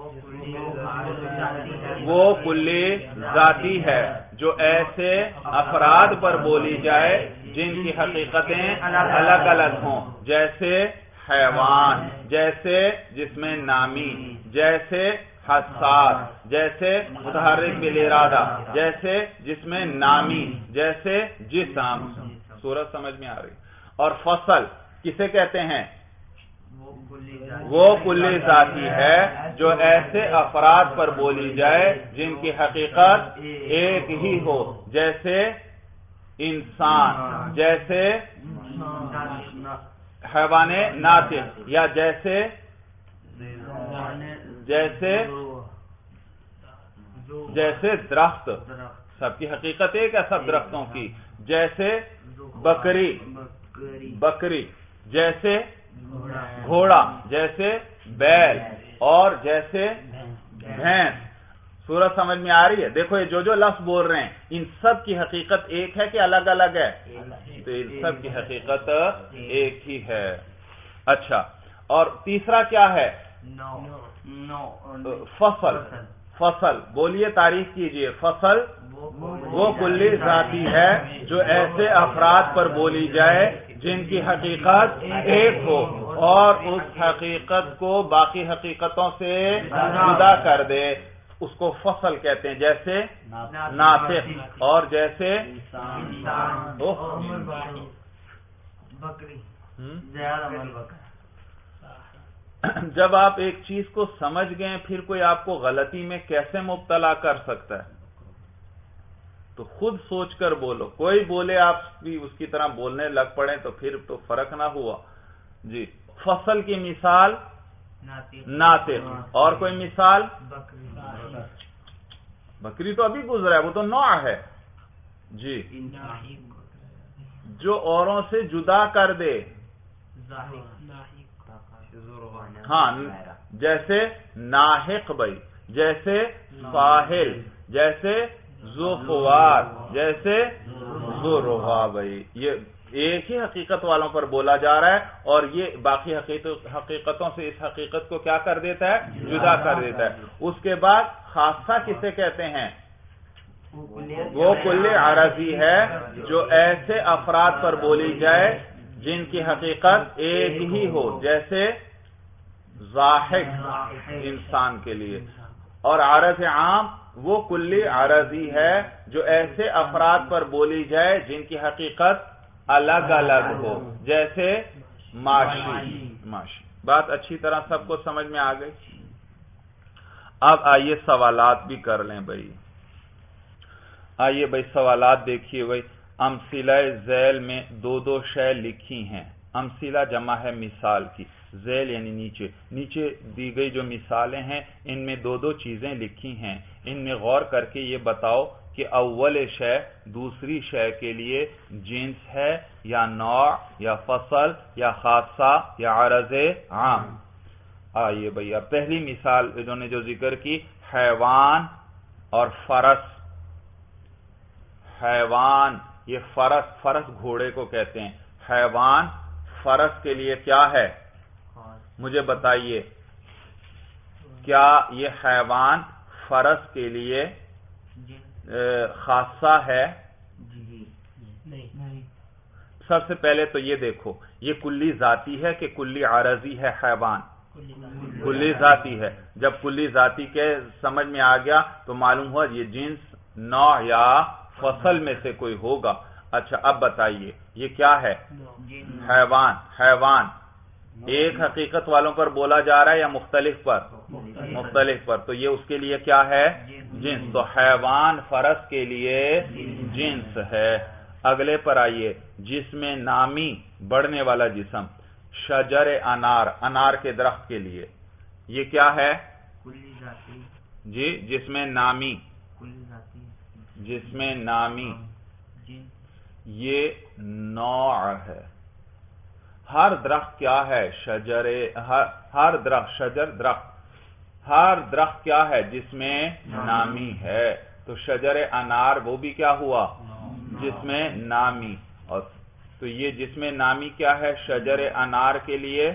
وہ کلی ذاتی ہے جو ایسے افراد پر بولی جائے جن کی حقیقتیں الگ الگ ہوں، جیسے حیوان، جیسے جسم نامی، جیسے حساس، جیسے متحرک بالارادہ، جیسے جسم نامی، جیسے جسم۔ صورت سمجھ میں آ رہی؟ اور فصل کسے کہتے ہیں؟ وہ کلی ذاتی ہے جو ایسے افراد پر بولی جائے جن کی حقیقت ایک ہی ہو، جیسے انسان، جیسے حیوان ناطق، یا جیسے درخت، سب کی حقیقت ایک ہے سب درختوں کی، جیسے بکری، جیسے گھوڑا، جیسے بیل، اور جیسے بھینس۔ صورت سمجھ میں آ رہی ہے؟ دیکھو یہ جو لفظ بول رہے ہیں ان سب کی حقیقت ایک ہے کہ الگ الگ ہے؟ تو ان سب کی حقیقت ایک ہی ہے۔ اچھا، اور تیسرا کیا ہے؟ فصل بولیے، تعریف کیجئے۔ فصل وہ کلی ذاتی ہے جو ایسے افراد پر بولی جائے جن کی حقیقت ایک ہو اور اس حقیقت کو باقی حقیقتوں سے جدا کر دے، اس کو فصل کہتے ہیں، جیسے ناطق اور جیسے بکری۔ جب آپ ایک چیز کو سمجھ گئے پھر کوئی آپ کو غلطی میں کیسے مبتلا کر سکتا ہے؟ تو خود سوچ کر بولو، کوئی بولے آپ بھی اس کی طرح بولنے لگ پڑے تو پھر تو فرق نہ ہوا۔ جی، فصل کی مثال ناطق، اور کوئی مثال؟ بکری تو ابھی گزرا ہے، وہ تو نوع ہے۔ جی، جو اوروں سے جدا کر دے، ہاں، جیسے ناحق بھائی، جیسے ساحل، جیسے ذوقوار، جیسے ذوالرغا بھائی، یہ ایک ہی حقیقت والوں پر بولا جا رہا ہے اور یہ باقی حقیقتوں سے اس حقیقت کو کیا کر دیتا ہے؟ جدا کر دیتا ہے۔ اس کے بعد خاصہ کسے کہتے ہیں؟ وہ کلی عرضی ہے جو ایسے افراد پر بولی جائے جن کی حقیقت ایک ہی ہو، جیسے ضاحک انسان کے لیے۔ اور عرض عام وہ کلی عرضی ہے جو ایسے افراد پر بولی جائے جن کی حقیقت الگ الگ ہو، جیسے ماشی۔ بات اچھی طرح سب کو سمجھ میں آ گئی؟ اب آئیے سوالات بھی کر لیں بھائی۔ آئیے بھائی سوالات دیکھیے بھائی۔ امثلہ ذیل میں 2 شے لکھی ہیں۔ امثلہ جمع ہے مثال کی، ذیل یعنی نیچے دی گئی جو مثالیں ہیں ان میں 2 چیزیں لکھی ہیں، ان میں غور کر کے یہ بتاؤ کہ اول شے دوسری شے کے لیے جنس ہے یا نوع یا فصل یا خاصہ یا عرض عام۔ آئیے بھئی، اب پہلی مثال انہوں نے جو ذکر کی، حیوان اور فرس حیوان، یہ فرس گھوڑے کو کہتے ہیں، حیوان فرس کے لیے کیا ہے؟ مجھے بتائیے، کیا یہ حیوان فرس کے لیے خاصہ ہے؟
نہیں۔
سب سے پہلے تو یہ دیکھو، یہ کلی ذاتی ہے کہ کلی عارضی ہے؟ حیوان کلی ذاتی ہے۔ جب کلی ذاتی کے سمجھ میں آ گیا تو معلوم ہوا یہ جنس، نوع یا فصل میں سے کوئی ہوگا۔ اچھا اب بتائیے یہ کیا ہے؟ حیوان ایک حقیقت والوں پر بولا جا رہا ہے یا مختلف پر؟ مختلف پر، تو یہ اس کے لیے کیا ہے؟ جنس۔ تو حیوان فرس کے لیے جنس ہے۔ اگلے پر آئیے، جسم نامی بڑھنے والا جسم، شجر انار، انار کے درخت کے لیے، یہ کیا ہے؟
کلی ذاتی۔
جی جسم نامی،
کلی ذاتی،
جسم نامی یہ نوع ہے۔ ہر درخت کیا ہے؟ شجر، ہر درخت، شجر درخت، ہر درخت کیا ہے؟ جس میں نامی ہے۔ تو شجر انار وہ بھی کیا ہوا؟ جس میں نامی۔ اور تو یہ جس میں نامی کیا ہے؟ شجر انار کے لیے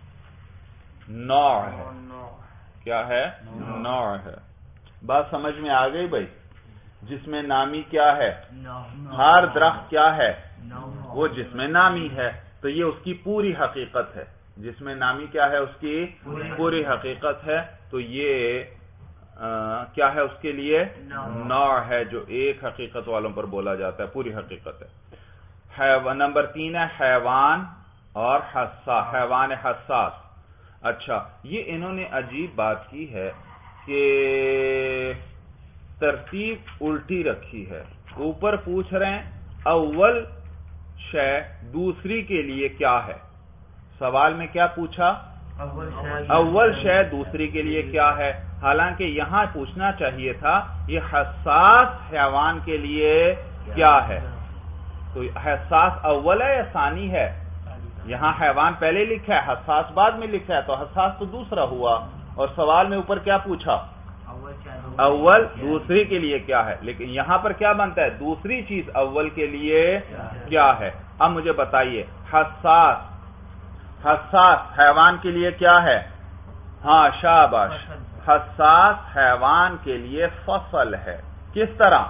نوع ہے۔ کیا ہے؟ نوع ہے۔ بات سمجھ میں آ گئی بھائی؟ جس میں نامی کیا ہے؟ ہر درخت کیا ہے؟ وہ جس میں نامی ہے، تو یہ اس کی پوری حقیقت ہے۔ جس میں نامی کیا ہے؟ اس کی پوری حقیقت ہے۔ تو یہ کیا ہے اس کے لیے؟ نوع ہے، جو ایک حقیقت والوں پر بولا جاتا ہے، پوری حقیقت ہے۔ نمبر 3 ہے حیوان اور حساس، حیوان حساس۔ اچھا یہ انہوں نے عجیب بات کی ہے کہ ترتیب الٹی رکھی ہے۔ اوپر پوچھ رہے ہیں اول شے دوسری کے لیے کیا ہے؟ سوال میں کیا پوچھا؟ اول شے دوسری کے لیے کیا ہے؟ حالانکہ یہاں پوچھنا چاہیے تھا یہ حساس حیوان کے لیے کیا ہے؟ تو حساس اول ہے یا ثانی ہے؟ یہاں حیوان پہلے لکھا ہے، حساس بعد میں لکھا ہے، تو حساس تو دوسرا ہوا۔ اور سوال میں اوپر کیا پوچھا؟ اول دوسری کے لیے کیا ہے، لیکن یہاں پر کیا بنتا ہے؟ دوسری چیز اول کے لیے کیا ہے؟ اب مجھے بتائیے حساس، حساس حیوان کے لیے کیا ہے؟ ہاں شاباش، حساس حیوان کے لیے فصل ہے۔ کس طرح؟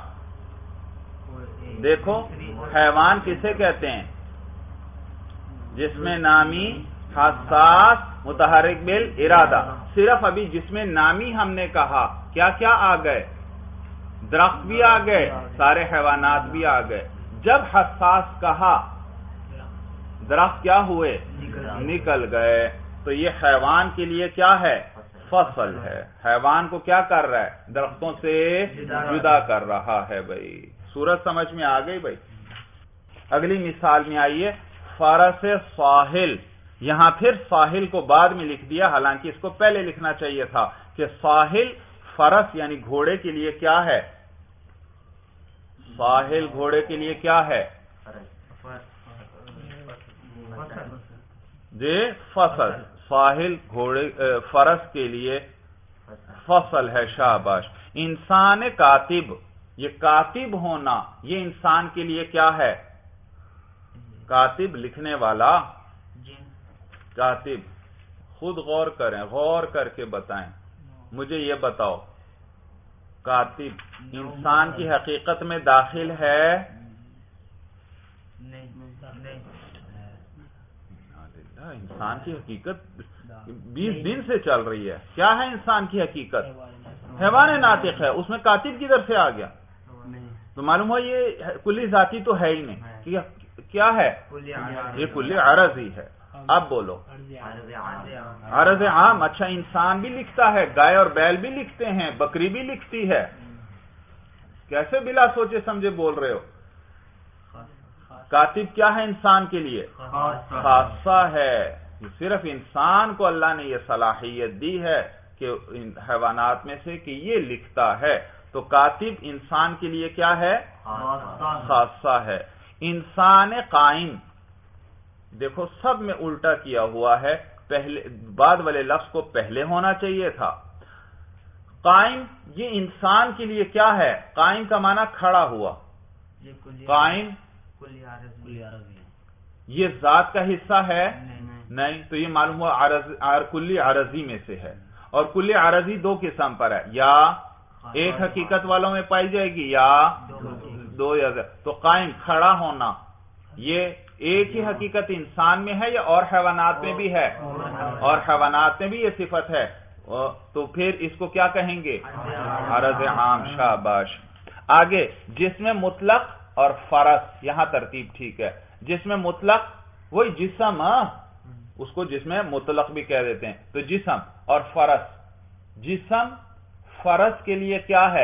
دیکھو حیوان کسے کہتے ہیں؟ جسم نامی حساس متحرک بالارادہ۔ صرف ابھی جسم نامی ہم نے کہا، کیا کیا آ گئے؟ درخت بھی آ گئے، سارے حیوانات بھی آ گئے۔ جب حساس کہا درخت کیا ہوئے؟ نکل گئے۔ تو یہ حیوان کے لیے کیا ہے؟ فصل ہے۔ حیوان کو کیا کر رہا ہے؟ درختوں سے جدا کر رہا ہے۔ بھائی صورت سمجھ میں آ گئی بھائی؟ اگلی مثال میں آئیے، فرس ساحل۔ یہاں پھر ساحل کو بعد میں لکھ دیا، حالانکہ اس کو پہلے لکھنا چاہیے تھا کہ ساحل فرس یعنی گھوڑے کے لیے کیا ہے؟ ساحل گھوڑے کے لیے کیا ہے؟ جی فصل۔ ساحل گھوڑے فرس کے لیے فصل ہے۔ شاباش۔ انسان کاتب، یہ کاتب ہونا یہ انسان کے لیے کیا ہے؟ کاتب لکھنے والا، کاتب۔ خود غور کریں، غور کر کے بتائیں، مجھے یہ بتاؤ کاتب انسان کی حقیقت میں داخل ہے؟ انسان کی حقیقت 20 دن سے چل رہی ہے۔ کیا ہے انسان کی حقیقت؟ حیوان ناطق ہے، اس میں کاتب کدھر سے آ گیا؟ تو معلوم ہو یہ کلی ذاتی تو ہے ہی نہیں۔ کیا ہے؟ یہ کلی عرضی ہے۔ اب بولو عرض عام۔ اچھا انسان بھی لکھتا ہے، گائے اور بیل بھی لکھتے ہیں، بکری بھی لکھتی ہے۔ کیسے بلا سوچے سمجھے بول رہے ہو؟ کاتب کیا ہے انسان کے لیے؟ خاصہ ہے۔ صرف انسان کو اللہ نے یہ صلاحیت دی ہے کہ حیوانات میں سے کہ یہ لکھتا ہے۔ تو کاتب انسان کے لیے کیا ہے؟ خاصہ ہے۔ انسان قائم، دیکھو سب میں الٹا کیا ہوا ہے، پہلے بعد والے لفظ کو پہلے ہونا چاہیے تھا۔ قائم یہ انسان کے لیے کیا ہے؟ قائم کا معنی کھڑا ہوا، قائم یہ ذات کا حصہ ہے نہیں، تو یہ معلوم ہوا کلی عارضی میں سے ہے، اور کلی عارضی دو قسم پر ہے، یا ایک حقیقت والوں میں پائی جائے گی یا دو یا زیادہ۔ تو قائم کھڑا ہونا یہ ایک ہی حقیقت انسان میں ہے یا اور حیوانات میں بھی ہے؟ اور حیوانات میں بھی یہ صفت ہے، تو پھر اس کو کیا کہیں گے؟ عرض عام۔ شاباش۔ آگے جسم مطلق اور فرض، یہاں ترتیب ٹھیک ہے۔ جسم مطلق وہی جسم، اس کو جسم مطلق بھی کہہ دیتے ہیں، تو جسم اور فرض۔ جسم فرض کے لیے کیا ہے؟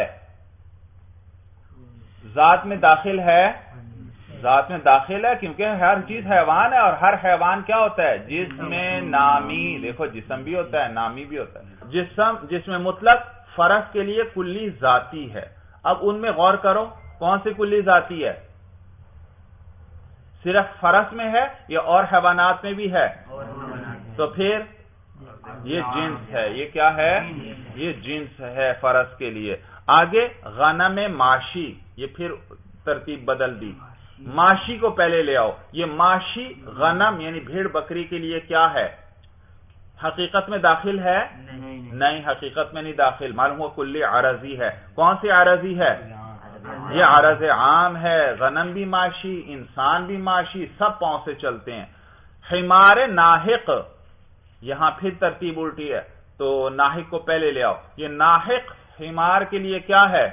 ذات میں داخل ہے، ذات میں داخل ہے، کیونکہ ہر چیز حیوان ہے، اور ہر حیوان کیا ہوتا ہے؟ جسم نامی۔ دیکھو جسم بھی ہوتا ہے، نامی بھی ہوتا ہے۔ جسم مطلق فرض کے لیے کلی ذاتی ہے۔ اب ان میں غور کرو، کون سی کلی ذاتی ہے؟ صرف فرض میں ہے یا اور حیوانات میں بھی ہے؟ تو پھر یہ جنس ہے۔ یہ کیا ہے؟ یہ جنس ہے فرض کے لیے۔ آگے غنم معاشی، یہ پھر ترتیب بدل دی، معاشی کو پہلے لے آؤ۔ یہ معاشی غنم یعنی بھیڑ بکری کے لیے کیا ہے؟ حقیقت میں داخل ہے؟ نہیں، حقیقت میں نہیں داخل، معلوم ہوا کلی عارضی ہے۔ کون سی عارضی ہے؟ یہ عرض عام ہے۔ غنم بھی معاشی، انسان بھی معاشی، سب پاؤں سے چلتے ہیں۔ حمار ناحق، یہاں پھر ترتیب الٹی ہے، تو ناحق کو پہلے لے آؤ۔ یہ ناحق حمار کے لیے کیا ہے؟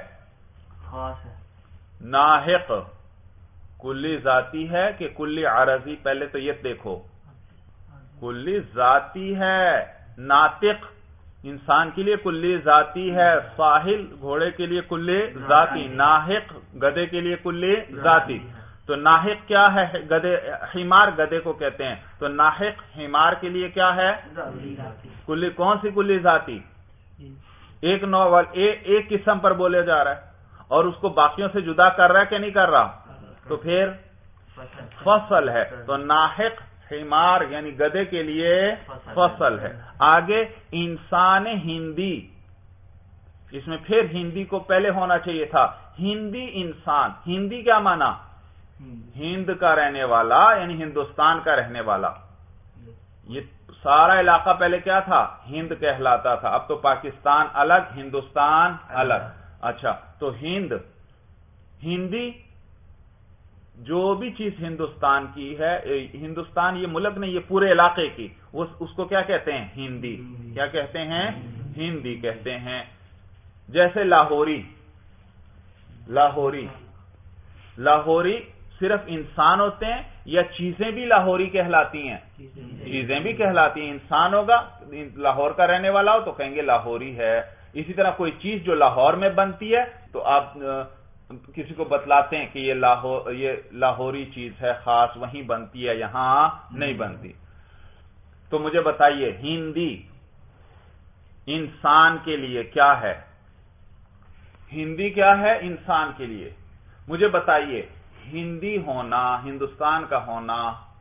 ناحق کلی ذاتی ہے کہ کلی عارضی؟ پہلے تو یہ دیکھو، کلی ذاتی ہے۔ ناطق انسان کے لیے کلی ذاتی ہے، ساحل گھوڑے کے لیے کلی ذاتی، ناحق گدے کے لیے کلی ذاتی۔ تو ناحق کیا ہے؟ گدے، حمار گدے کو کہتے ہیں، تو ناحق حمار کے لیے کیا ہے؟ کلی۔ کون سی کلی ذاتی؟ ایک نوع، ایک قسم پر بولے جا رہا ہے، اور اس کو باقیوں سے جدا کر رہا ہے کہ نہیں کر رہا؟ تو پھر فصل ہے، تو ناحق حمار یعنی گدے کے لیے فصل ہے۔ آگے انسان ہندی، اس میں پھر ہندی کو پہلے ہونا چاہیے تھا۔ ہندی انسان، ہندی کیا مانا؟ ہند کا رہنے والا یعنی ہندوستان کا رہنے والا۔ یہ سارا علاقہ پہلے کیا تھا؟ ہند کہلاتا تھا، اب تو پاکستان الگ، ہندوستان الگ۔ اچھا، تو ہندی جو بھی چیز ہندوستان کی ہے، ہندوستان یہ ملک نہیں، یہ پورے علاقے کی، اس کو کیا کہتے ہیں؟ ہندی۔ کیا کہتے ہیں؟ ہندی کہتے ہیں۔ جیسے لاہوری، لاہوری صرف انسان ہوتے ہیں یا چیزیں بھی لاہوری کہلاتی ہیں؟ چیزیں بھی کہلاتی ہیں۔ انسان ہوگا، لاہور کا رہنے والا ہو تو کہیں گے لاہوری ہے۔ اسی طرح کوئی چیز جو لاہور میں بنتی ہے تو آپ کسی کو بتلاتے ہیں کہ یہ لاہوری چیز ہے، خاص وہیں بنتی ہے، یہاں نہیں بنتی۔ تو مجھے بتائیے ہندی انسان کے لیے کیا ہے؟ ہندی کیا ہے انسان کے لیے؟ مجھے بتائیے ہندی ہونا، ہندوستان کا ہونا،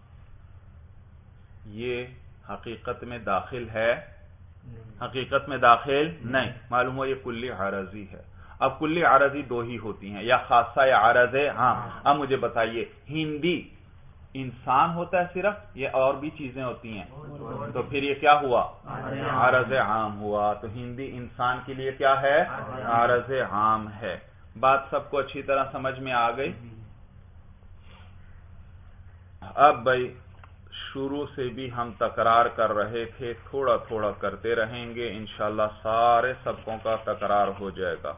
یہ حقیقت میں داخل ہے؟ حقیقت میں داخل نہیں، معلوم ہو یہ کلی عارضی ہے۔ اب کلی عارضی دو ہی ہوتی ہیں، یا خاصہ یا عارض عام۔ اب مجھے بتائیے ہندی انسان ہوتا ہے صرف، یہ اور بھی چیزیں ہوتی ہیں؟ تو پھر یہ کیا ہوا؟ عارض عام ہوا۔ تو ہندی انسان کے لیے کیا ہے؟ عارض عام ہے۔ بات سب کو اچھی طرح سمجھ میں آ گئی؟ اب بھائی شروع سے بھی ہم تکرار کر رہے تھے، تھوڑا تھوڑا کرتے رہیں گے، انشاءاللہ سارے سبقوں کا تکرار ہو جائے گا۔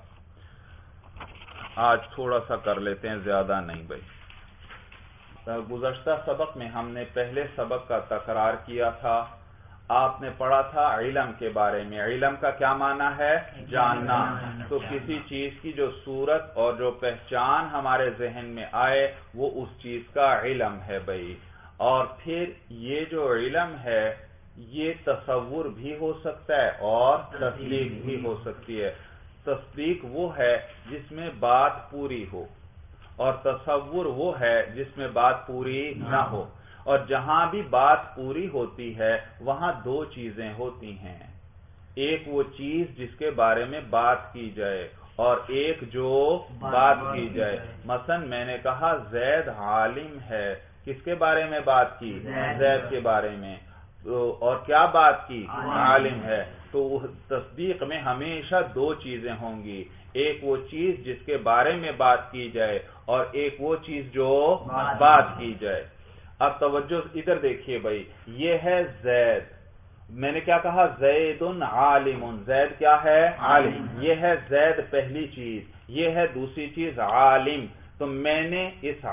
آج تھوڑا سا کر لیتے ہیں، زیادہ نہیں بھائی۔ گزشتہ سبق میں ہم نے پہلے سبق کا تکرار کیا تھا۔ آپ نے پڑھا تھا علم کے بارے میں۔ علم کا کیا معنی ہے؟ جاننا۔ تو کسی چیز کی جو صورت اور جو پہچان ہمارے ذہن میں آئے وہ اس چیز کا علم ہے بھائی۔ اور پھر یہ جو علم ہے یہ تصور بھی ہو سکتا ہے اور تصدیق بھی ہو سکتی ہے۔ تصدیق وہ ہے جس میں بات پوری ہو، اور تصور وہ ہے جس میں بات پوری نہ ہو۔ اور جہاں بھی بات پوری ہوتی ہے وہاں دو چیزیں ہوتی ہیں، ایک وہ چیز جس کے بارے میں بات کی جائے اور ایک جو بات کی جائے. مثلا میں نے کہا زید عالم ہے، کس کے بارے میں بات کی؟ زید کے بارے میں. اور کیا بات کی؟ عالم ہے. تو تصدیق میں ہمیشہ دو چیزیں ہوں گی، ایک وہ چیز جس کے بارے میں بات کی جائے اور ایک وہ چیز جو بات کی جائے. اب توجہ ادھر دیکھیے بھائی، یہ ہے زید، میں نے کیا کہا؟ زید عالم. زید کیا ہے؟ عالم. یہ ہے زید پہلی چیز، یہ ہے دوسری چیز عالم. تو میں نے اس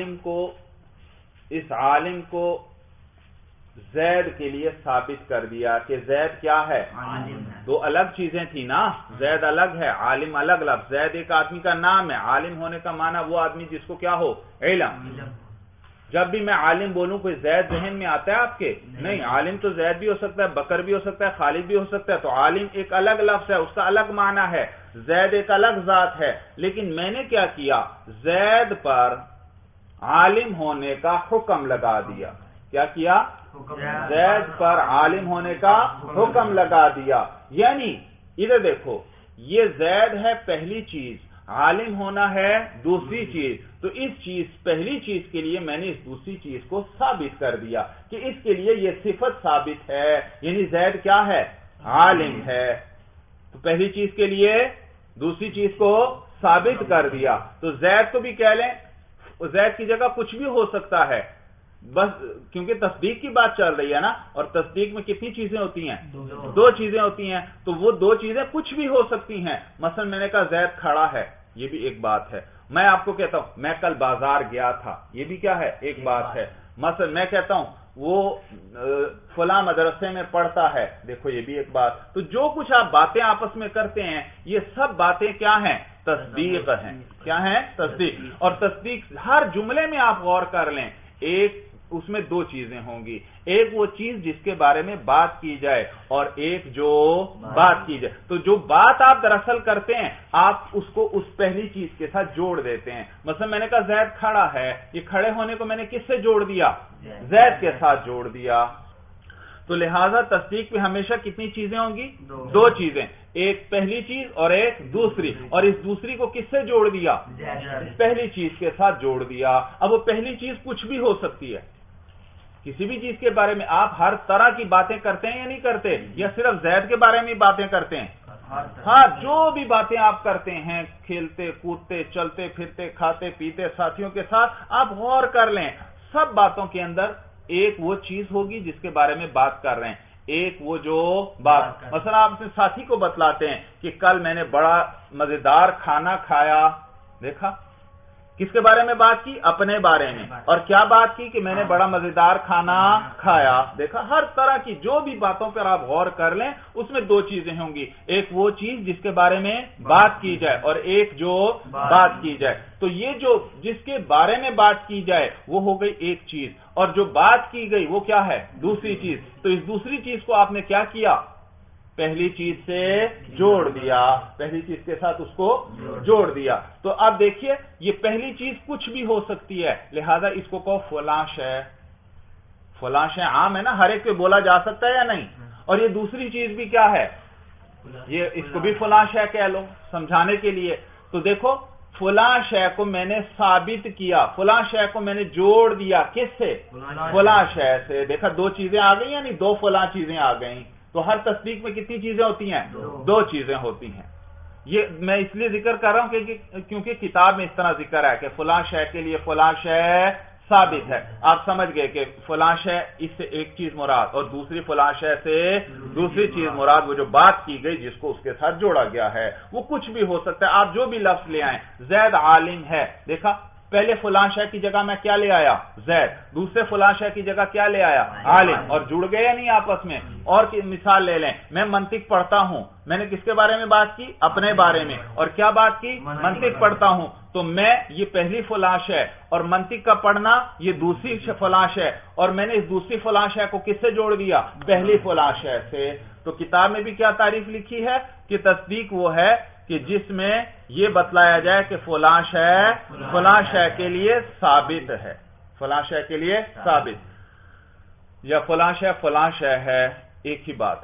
عالم کو زید کے لیے ثابت کر دیا کہ زید کیا ہے؟ دو الگ چیزیں تھی نا، زید الگ ہے، عالم الگ. لفظ زید ایک آدمی کا نام ہے، عالم ہونے کا معنی وہ آدمی جس کو کیا ہو؟ علم. جب بھی میں عالم بولوں کوئی زید ذہن میں آتا ہے آپ کے؟ نہیں. عالم تو زید بھی ہو سکتا ہے، بکر بھی ہو سکتا ہے، خالد بھی ہو سکتا ہے. تو عالم ایک الگ لفظ ہے، اس کا الگ معنی ہے. زید ایک الگ ذات ہے. لیکن میں نے کیا کیا؟ زید پر عالم ہونے کا حکم لگا دیا. کیا کیا؟ زید پر عالم ہونے کا حکم لگا دیا. یعنی ادھر دیکھو، یہ زید ہے پہلی چیز، عالم ہونا ہے دوسری چیز. تو اس چیز پہلی چیز کے لیے میں نے اس دوسری چیز کو ثابت کر دیا کہ اس کے لیے یہ صفت ثابت ہے، یعنی زید کیا ہے؟ عالم ہے. تو پہلی چیز کے لیے دوسری چیز کو ثابت کر دیا. تو زید کو بھی کہہ لیں، زید کی جگہ کچھ بھی ہو سکتا ہے، بس کیونکہ تصدیق کی بات چل رہی ہے نا، اور تصدیق میں کتنی چیزیں ہوتی ہیں؟ دو چیزیں ہوتی ہیں. تو وہ دو چیزیں کچھ بھی ہو سکتی ہیں. مثلا میں نے کہا زید کھڑا ہے، یہ بھی ایک بات ہے. میں آپ کو کہتا ہوں میں کل بازار گیا تھا، یہ بھی کیا ہے؟ ایک بات ہے. مثلا میں کہتا ہوں وہ فلاں مدرسے میں پڑھتا ہے، دیکھو یہ بھی ایک بات. تو جو کچھ آپ باتیں آپس میں کرتے ہیں یہ سب باتیں کیا ہیں؟ تصدیق ہیں. کیا ہیں؟ تصدیق. اور تصدیق ہر جملے میں آپ غور کر لیں، ایک اس میں دو چیزیں ہوں گی، ایک وہ چیز جس کے بارے میں بات کی جائے اور ایک جو بات کی جائے. تو جو بات آپ دراصل کرتے ہیں آپ اس کو اس پہلی چیز کے ساتھ جوڑ دیتے ہیں. مثلا میں نے کہا زید کھڑا ہے، یہ کھڑے ہونے کو میں نے کس سے جوڑ دیا؟ زید کے ساتھ جوڑ دیا. تو لہذا تصدیق میں ہمیشہ کتنی چیزیں ہوں گی؟ دو چیزیں، ایک پہلی چیز اور ایک دوسری. اور اس دوسری کو کس سے جوڑ دیا؟ پہلی چیز کے ساتھ جوڑ دیا. اب وہ پہلی چیز کچھ بھی ہو سکتی ہے، کسی بھی چیز کے بارے میں آپ ہر طرح کی باتیں کرتے ہیں یا نہیں کرتے؟ یا صرف زید کے بارے میں باتیں کرتے ہیں؟ ہاں، جو بھی باتیں آپ کرتے ہیں، کھیلتے کودتے چلتے پھرتے کھاتے پیتے ساتھیوں کے ساتھ، آپ غور کر لیں سب باتوں کے اندر ایک وہ چیز ہوگی جس کے بارے میں بات کر رہے ہیں، ایک وہ جو بات. مثلا آپ اپنے ساتھی کو بتلاتے ہیں کہ کل میں نے بڑا مزیدار کھانا کھایا. دیکھا کس کے بارے میں بات کی؟ اپنے بارے میں. اور کیا بات کی؟ کہ میں نے بڑا مزیدار کھانا کھایا. دیکھا ہر طرح کی جو بھی باتوں پر آپ غور کر لیں اس میں دو چیزیں ہوں گی، ایک وہ چیز جس کے بارے میں بات کی جائے اور ایک جو بات کی جائے. تو یہ جو جس کے بارے میں بات کی جائے وہ ہو گئی ایک چیز، اور جو بات کی گئی وہ کیا ہے؟ دوسری چیز. تو اس دوسری چیز کو آپ نے کیا کیا؟ پہلی چیز سے جوڑ دیا، پہلی چیز کے ساتھ اس کو جوڑ دیا. تو اب دیکھیے یہ پہلی چیز کچھ بھی ہو سکتی ہے، لہذا اس کو کہو فلاں شے. فلاں شے عام ہے نا، ہر ایک پہ بولا جا سکتا ہے یا نہیں؟ اور یہ دوسری چیز بھی کیا ہے؟ یہ اس کو بھی فلاں شے کہہ لو سمجھانے کے لیے. تو دیکھو فلاں شے کو میں نے ثابت کیا، فلاں شے کو میں نے جوڑ دیا، کس سے؟ فلاں شے سے. دیکھا دو چیزیں آ گئی، یعنی دو فلاں چیزیں آ گئیں. تو ہر تصدیق میں کتنی چیزیں ہوتی ہیں؟ دو چیزیں ہوتی ہیں. یہ میں اس لیے ذکر کر رہا ہوں کیونکہ کتاب میں اس طرح ذکر ہے کہ فلاں شے کے لیے فلاں شے ثابت ہے. آپ سمجھ گئے کہ فلاں شے اس سے ایک چیز مراد اور دوسری فلاں شے سے دوسری چیز مراد. وہ جو بات کی گئی جس کو اس کے ساتھ جوڑا گیا ہے وہ کچھ بھی ہو سکتا ہے. آپ جو بھی لفظ لے آئیں، زید عالم ہے، دیکھا پہلے فلاں شے کی جگہ میں کیا لے آیا؟ زید. دوسرے فلاں شے کی جگہ کیا لے آیا؟ عالم. اور جڑ گئے یا نہیں آپس میں؟ اور مثال لے لیں، میں منطق پڑھتا ہوں، میں نے کس کے بارے میں بات کی؟ اپنے بارے میں. اور کیا بات کی؟ منطق پڑھتا ہوں. تو میں یہ پہلی فلاں شے اور منطق کا پڑھنا یہ دوسری فلاں شے، اور میں نے اس دوسری فلاں شے کو کس سے جوڑ دیا؟ پہلی فلاں شے سے. تو کتاب میں بھی کیا تعریف لکھی ہے کہ تصدیق وہ ہے کہ جس میں یہ بتلایا جائے کہ فلاں شے کے لیے ثابت ہے، فلاں شے کے لیے ثابت، یا فلاں شے ہے، ایک ہی بات ہے.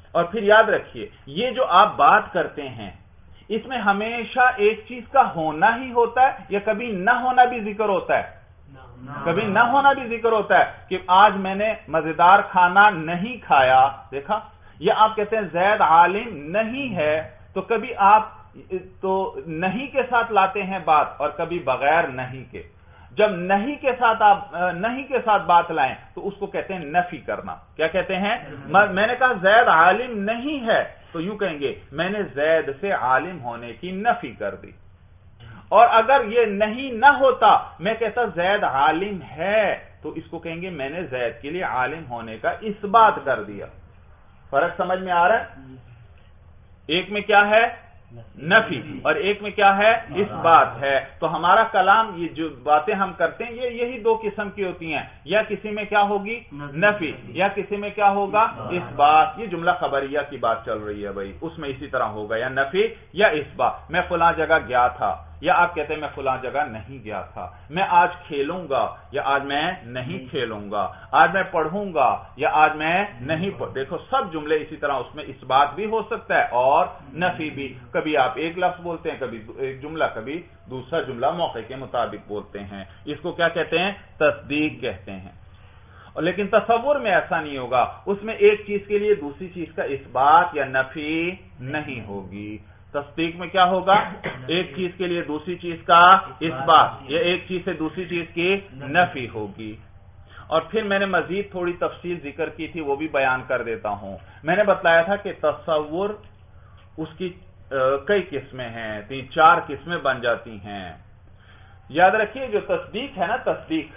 اور پھر یاد رکھیے یہ جو آپ بات کرتے ہیں اس میں ہمیشہ ایک چیز کا ہونا ہی ہوتا ہے یا کبھی نہ ہونا بھی ذکر ہوتا ہے؟ کبھی نہ ہونا بھی ذکر ہوتا ہے کہ آج میں نے مزیدار کھانا نہیں کھایا، دیکھا؟ یا آپ کہتے ہیں زید عالم نہیں ہے، تو کبھی آپ تو نہیں کے ساتھ لاتے ہیں بات اور کبھی بغیر نہیں کے۔ جب نہیں کے ساتھ آپ نہیں کے ساتھ بات لائیں تو اس کو کہتے ہیں نفی کرنا۔ کیا کہتے ہیں؟ میں نے کہا زید عالم نہیں ہے تو یوں کہیں گے میں نے زید سے عالم ہونے کی نفی کر دی۔ اور اگر یہ نہیں نہ ہوتا، میں کہتا زید عالم ہے، تو اس کو کہیں گے میں نے زید کے لیے عالم ہونے کا اثبات کر دیا۔ فرق سمجھ میں آ رہا ہے؟ ایک میں کیا ہے؟ نفی، اور ایک میں کیا ہے؟ اس بات ہے۔ تو ہمارا کلام یہ جو باتیں ہم کرتے ہیں یہی دو قسم کی ہوتی ہیں، یا کسی میں کیا ہوگی؟ نفی، یا کسی میں کیا ہوگا؟ اس بات۔ یہ جملہ خبریہ کی بات چل رہی ہے بھائی، اس میں اسی طرح ہوگا، یا نفی یا اس بات۔ میں فلاں جگہ گیا تھا، یا آپ کہتے ہیں میں فلاں جگہ نہیں گیا تھا۔ میں آج کھیلوں گا، یا آج میں نہیں کھیلوں گا۔ آج میں پڑھوں گا، یا آج میں نہیں دیکھو سب جملے اسی طرح، اس میں اس بات بھی ہو سکتا ہے اور نفی بھی۔ کبھی آپ ایک لفظ بولتے ہیں، کبھی ایک جملہ، کبھی دوسرا جملہ موقع کے مطابق بولتے ہیں۔ اس کو کیا کہتے ہیں؟ تصدیق کہتے ہیں۔ اور لیکن تصور میں ایسا نہیں ہوگا، اس میں ایک چیز کے لیے دوسری چیز کا اس بات یا نفی نہیں ہوگی۔ تصدیق میں کیا ہوگا؟ ایک چیز کے لیے دوسری چیز کا اس بات، یا ایک چیز سے دوسری چیز کی نفی ہوگی۔ اور پھر میں نے مزید تھوڑی تفصیل ذکر کی تھی، وہ بھی بیان کر دیتا ہوں۔ میں نے بتلایا تھا کہ تصور اس کی کئی قسمیں ہیں، 3-4 قسمیں بن جاتی ہیں۔ یاد رکھیے جو تصدیق ہے نا، تصدیق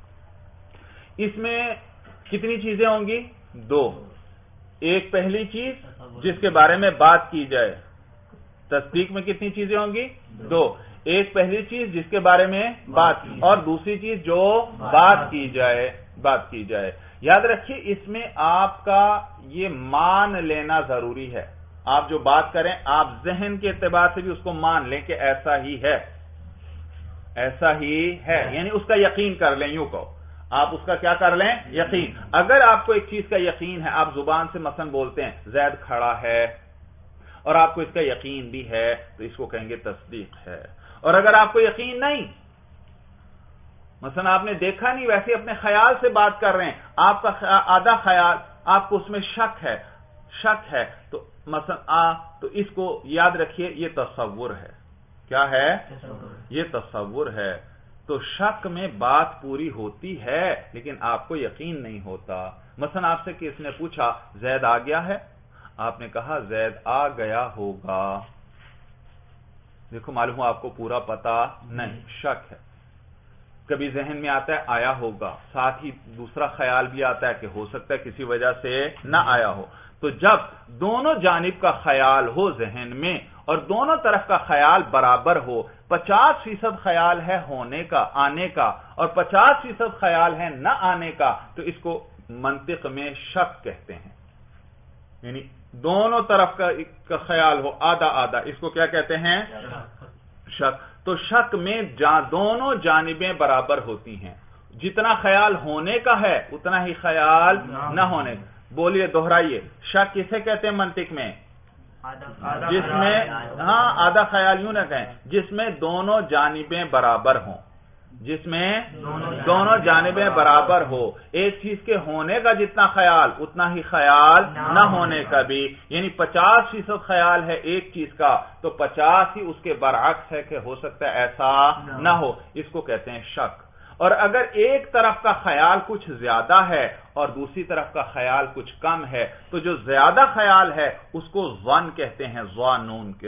اس میں کتنی چیزیں ہوں گی؟ 2۔ ایک پہلی چیز جس کے بارے میں بات کی جائے، تصدیق میں کتنی چیزیں ہوں گی؟ 2۔ ایک پہلی چیز جس کے بارے میں بات، اور دوسری چیز جو بات کی جائے۔ یاد رکھیے اس میں آپ کا یہ مان لینا ضروری ہے۔ آپ جو بات کریں آپ ذہن کے اعتبار سے بھی اس کو مان لیں کہ ایسا ہی ہے، یعنی اس کا یقین کر لیں، یوں کہو آپ اس کا کیا کر لیں؟ یقین۔ اگر آپ کو ایک چیز کا یقین ہے، آپ زبان سے مثلا بولتے ہیں زید کھڑا ہے، اور آپ کو اس کا یقین بھی ہے، تو اس کو کہیں گے تصدیق ہے۔ اور اگر آپ کو یقین نہیں، مثلا آپ نے دیکھا نہیں، ویسے اپنے خیال سے بات کر رہے ہیں، آپ کا آدھا خیال آپ کو اس میں شک ہے تو مثلا تو اس کو یاد رکھیے یہ تصور ہے۔ کیا ہے؟ یہ تصور ہے۔ تو شک میں بات پوری ہوتی ہے لیکن آپ کو یقین نہیں ہوتا۔ مثلا آپ سے کس نے پوچھا زید آ گیا ہے، آپ نے کہا زید آ گیا ہوگا، دیکھو معلوم ہو آپ کو پورا پتا نہیں، شک ہے۔ کبھی ذہن میں آتا ہے آیا ہوگا، ساتھ ہی دوسرا خیال بھی آتا ہے کہ ہو سکتا ہے کسی وجہ سے نہ آیا ہو۔ تو جب دونوں جانب کا خیال ہو ذہن میں اور دونوں طرف کا خیال برابر ہو، 50% خیال ہے ہونے کا، آنے کا، اور 50% خیال ہے نہ آنے کا، تو اس کو منطق میں شک کہتے ہیں۔ یعنی دونوں طرف کا خیال ہو آدھا آدھا، اس کو کیا کہتے ہیں؟ شک۔ تو شک میں دونوں جانبیں برابر ہوتی ہیں، جتنا خیال ہونے کا ہے اتنا ہی خیال نہ ہونے کا۔ بولیے، دہرائیے، شک کسے کہتے ہیں منطق میں؟ جس میں آدھا خیال یوں نہ کہیں، جس میں دونوں جانبیں برابر ہوں، جس میں دونوں جانبیں برابر ہو، ایک چیز کے ہونے کا جتنا خیال اتنا ہی خیال نہ ہونے کا بھی۔ یعنی 50% خیال ہے ایک چیز کا تو 50 ہی اس کے برعکس ہے کہ ہو سکتا ہے ایسا نہ ہو، اس کو کہتے ہیں شک۔ اور اگر ایک طرف کا خیال کچھ زیادہ ہے اور دوسری طرف کا خیال کچھ کم ہے تو جو زیادہ خیال ہے اس کو ظن کہتے ہیں، ظا نون کے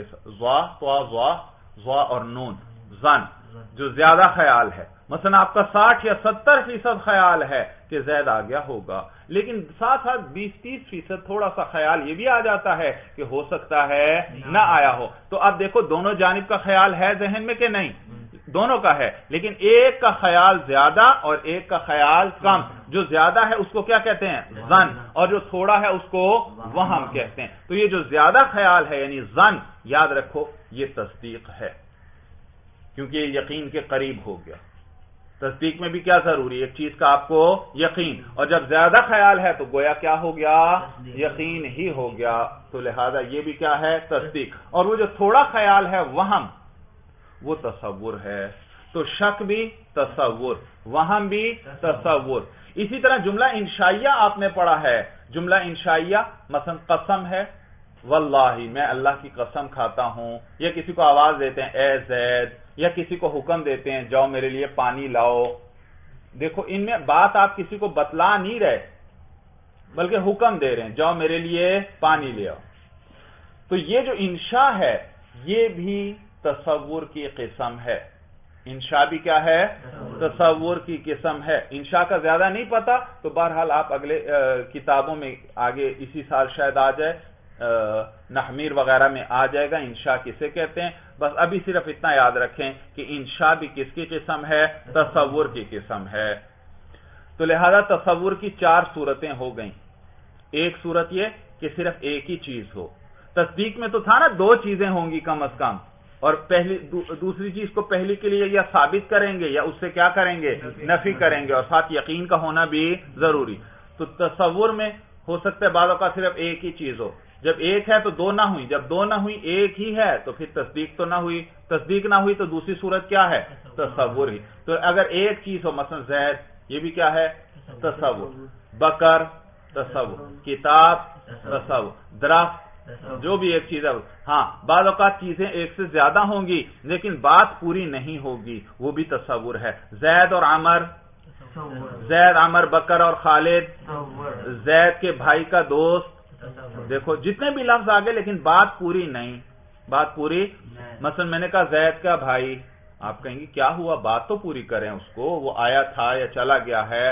ظا اور نون، ظن، جو زیادہ خیال ہے۔ مثلا آپ کا 60 یا 70% خیال ہے کہ زید آ گیا ہوگا، لیکن ساتھ ساتھ 20-30% تھوڑا سا خیال یہ بھی آ جاتا ہے کہ ہو سکتا ہے نہ آیا ہو۔ تو اب دیکھو دونوں جانب کا خیال ہے ذہن میں کہ نہیں؟ دونوں کا ہے، لیکن ایک کا خیال زیادہ اور ایک کا خیال کم۔ جو زیادہ ہے اس کو کیا کہتے ہیں؟ ظن، اور جو تھوڑا ہے اس کو وہم کہتے ہیں۔ تو یہ جو زیادہ خیال ہے یعنی ظن، یاد رکھو یہ تصدیق ہے، کیونکہ یہ یقین کے قریب ہو گیا۔ تصدیق میں بھی کیا ضروری ہے؟ ایک چیز کا آپ کو یقین، اور جب زیادہ خیال ہے تو گویا کیا ہو گیا؟ یقین ہی ہو گیا. تو لہذا یہ بھی کیا ہے؟ تصدیق. اور وہ جو تھوڑا خیال ہے وہم، وہ تصور ہے. تو شک بھی تصور، وہم بھی تصور. اسی طرح جملہ انشائیہ آپ نے پڑھا ہے. جملہ انشائیہ مثلا قسم ہے، واللہ میں اللہ کی قسم کھاتا ہوں، یا کسی کو آواز دیتے ہیں اے زید، یا کسی کو حکم دیتے ہیں جاؤ میرے لیے پانی لاؤ. دیکھو ان میں بات آپ کسی کو بتلا نہیں رہے بلکہ حکم دے رہے ہیں جاؤ میرے لیے پانی لے آؤ. تو یہ جو انشاء ہے یہ بھی تصور کی قسم ہے. انشاء بھی کیا ہے؟ تصور کی قسم ہے. انشاء کا زیادہ نہیں پتا تو بہرحال آپ اگلے کتابوں میں آگے اسی سال شاید آ جائے، نحمیر وغیرہ میں آ جائے گا انشاء کسے کہتے ہیں. بس ابھی صرف اتنا یاد رکھیں کہ انشاء بھی کس کی قسم ہے؟ تصور کی قسم ہے. تو لہذا تصور کی 4 صورتیں ہو گئیں. ایک صورت یہ کہ صرف ایک ہی چیز ہو. تصدیق میں تو تھا نا 2 چیزیں ہوں گی کم از کم، اور دوسری چیز کو پہلی کے لیے یا ثابت کریں گے یا اس سے کیا کریں گے؟ نفی کریں گے، اور ساتھ یقین کا ہونا بھی ضروری. تو تصور میں ہو سکتا ہے بعض اوقات صرف ایک ہی چیز ہو. جب ایک ہے تو 2 نہ ہوئی، جب 2 نہ ہوئی ایک ہی ہے تو پھر تصدیق تو نہ ہوئی. تصدیق نہ ہوئی تو دوسری صورت کیا ہے؟ تصور ہی. تو اگر ایک چیز ہو مثلا زید، یہ بھی کیا ہے؟ تصور. بکر تصور، کتاب تصور، درخت، جو بھی ایک چیز ہے. ہاں بعض اوقات چیزیں ایک سے زیادہ ہوں گی لیکن بات پوری نہیں ہوگی، وہ بھی تصور ہے. زید اور عمر، زید عمر بکر اور خالد، زید کے بھائی کا دوست. دیکھو جتنے بھی لفظ آگے لیکن بات پوری نہیں، بات پوری. مثلا میں نے کہا زید کا بھائی، آپ کہیں گے کیا ہوا؟ بات تو پوری کریں اس کو، وہ آیا تھا یا چلا گیا ہے.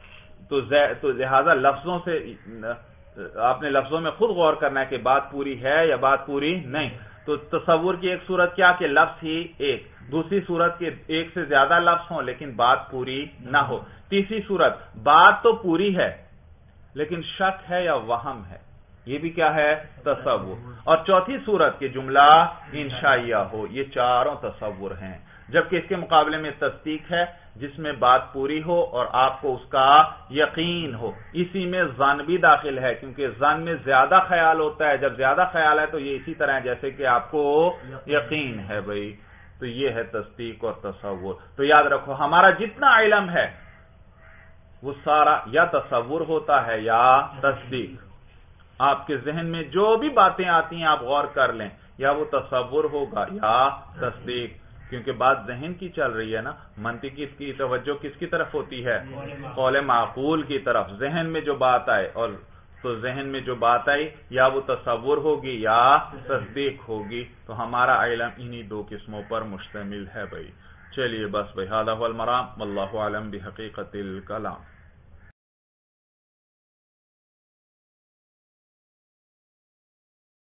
تو لہذا لفظوں سے آپ نے لفظوں میں خود غور کرنا ہے کہ بات پوری ہے یا بات پوری نہیں. تو تصور کی ایک صورت کیا کہ لفظ ہی ایک، دوسری صورت کے ایک سے زیادہ لفظ ہوں لیکن بات پوری نہ ہو. تیسری صورت بات تو پوری ہے لیکن شک ہے یا وہم ہے، یہ بھی کیا ہے؟ تصور. اور چوتھی صورت کے جملہ انشائیہ ہو. یہ چاروں تصور ہیں. جبکہ اس کے مقابلے میں تصدیق ہے جس میں بات پوری ہو اور آپ کو اس کا یقین ہو. اسی میں ظن بھی داخل ہے کیونکہ ظن میں زیادہ خیال ہوتا ہے. جب زیادہ خیال ہے تو یہ اسی طرح ہے جیسے کہ آپ کو یقین ہے بھائی. تو یہ ہے تصدیق اور تصور. تو یاد رکھو ہمارا جتنا علم ہے وہ سارا یا تصور ہوتا ہے یا تصدیق. آپ کے ذہن میں جو بھی باتیں آتی ہیں آپ غور کر لیں، یا وہ تصور ہوگا یا تصدیق. کیونکہ بات ذہن کی چل رہی ہے نا، منطقی کی توجہ کس کی طرف ہوتی ہے؟ قول معقول کی طرف. ذہن میں جو بات آئے، اور تو ذہن میں جو بات آئی یا وہ تصور ہوگی یا تصدیق ہوگی. تو ہمارا علم انہی 2 قسموں پر مشتمل ہے بھائی. چلیے بس بھائی، ھذا ھو المرام واللہ اعلم بحقیقت الکلام.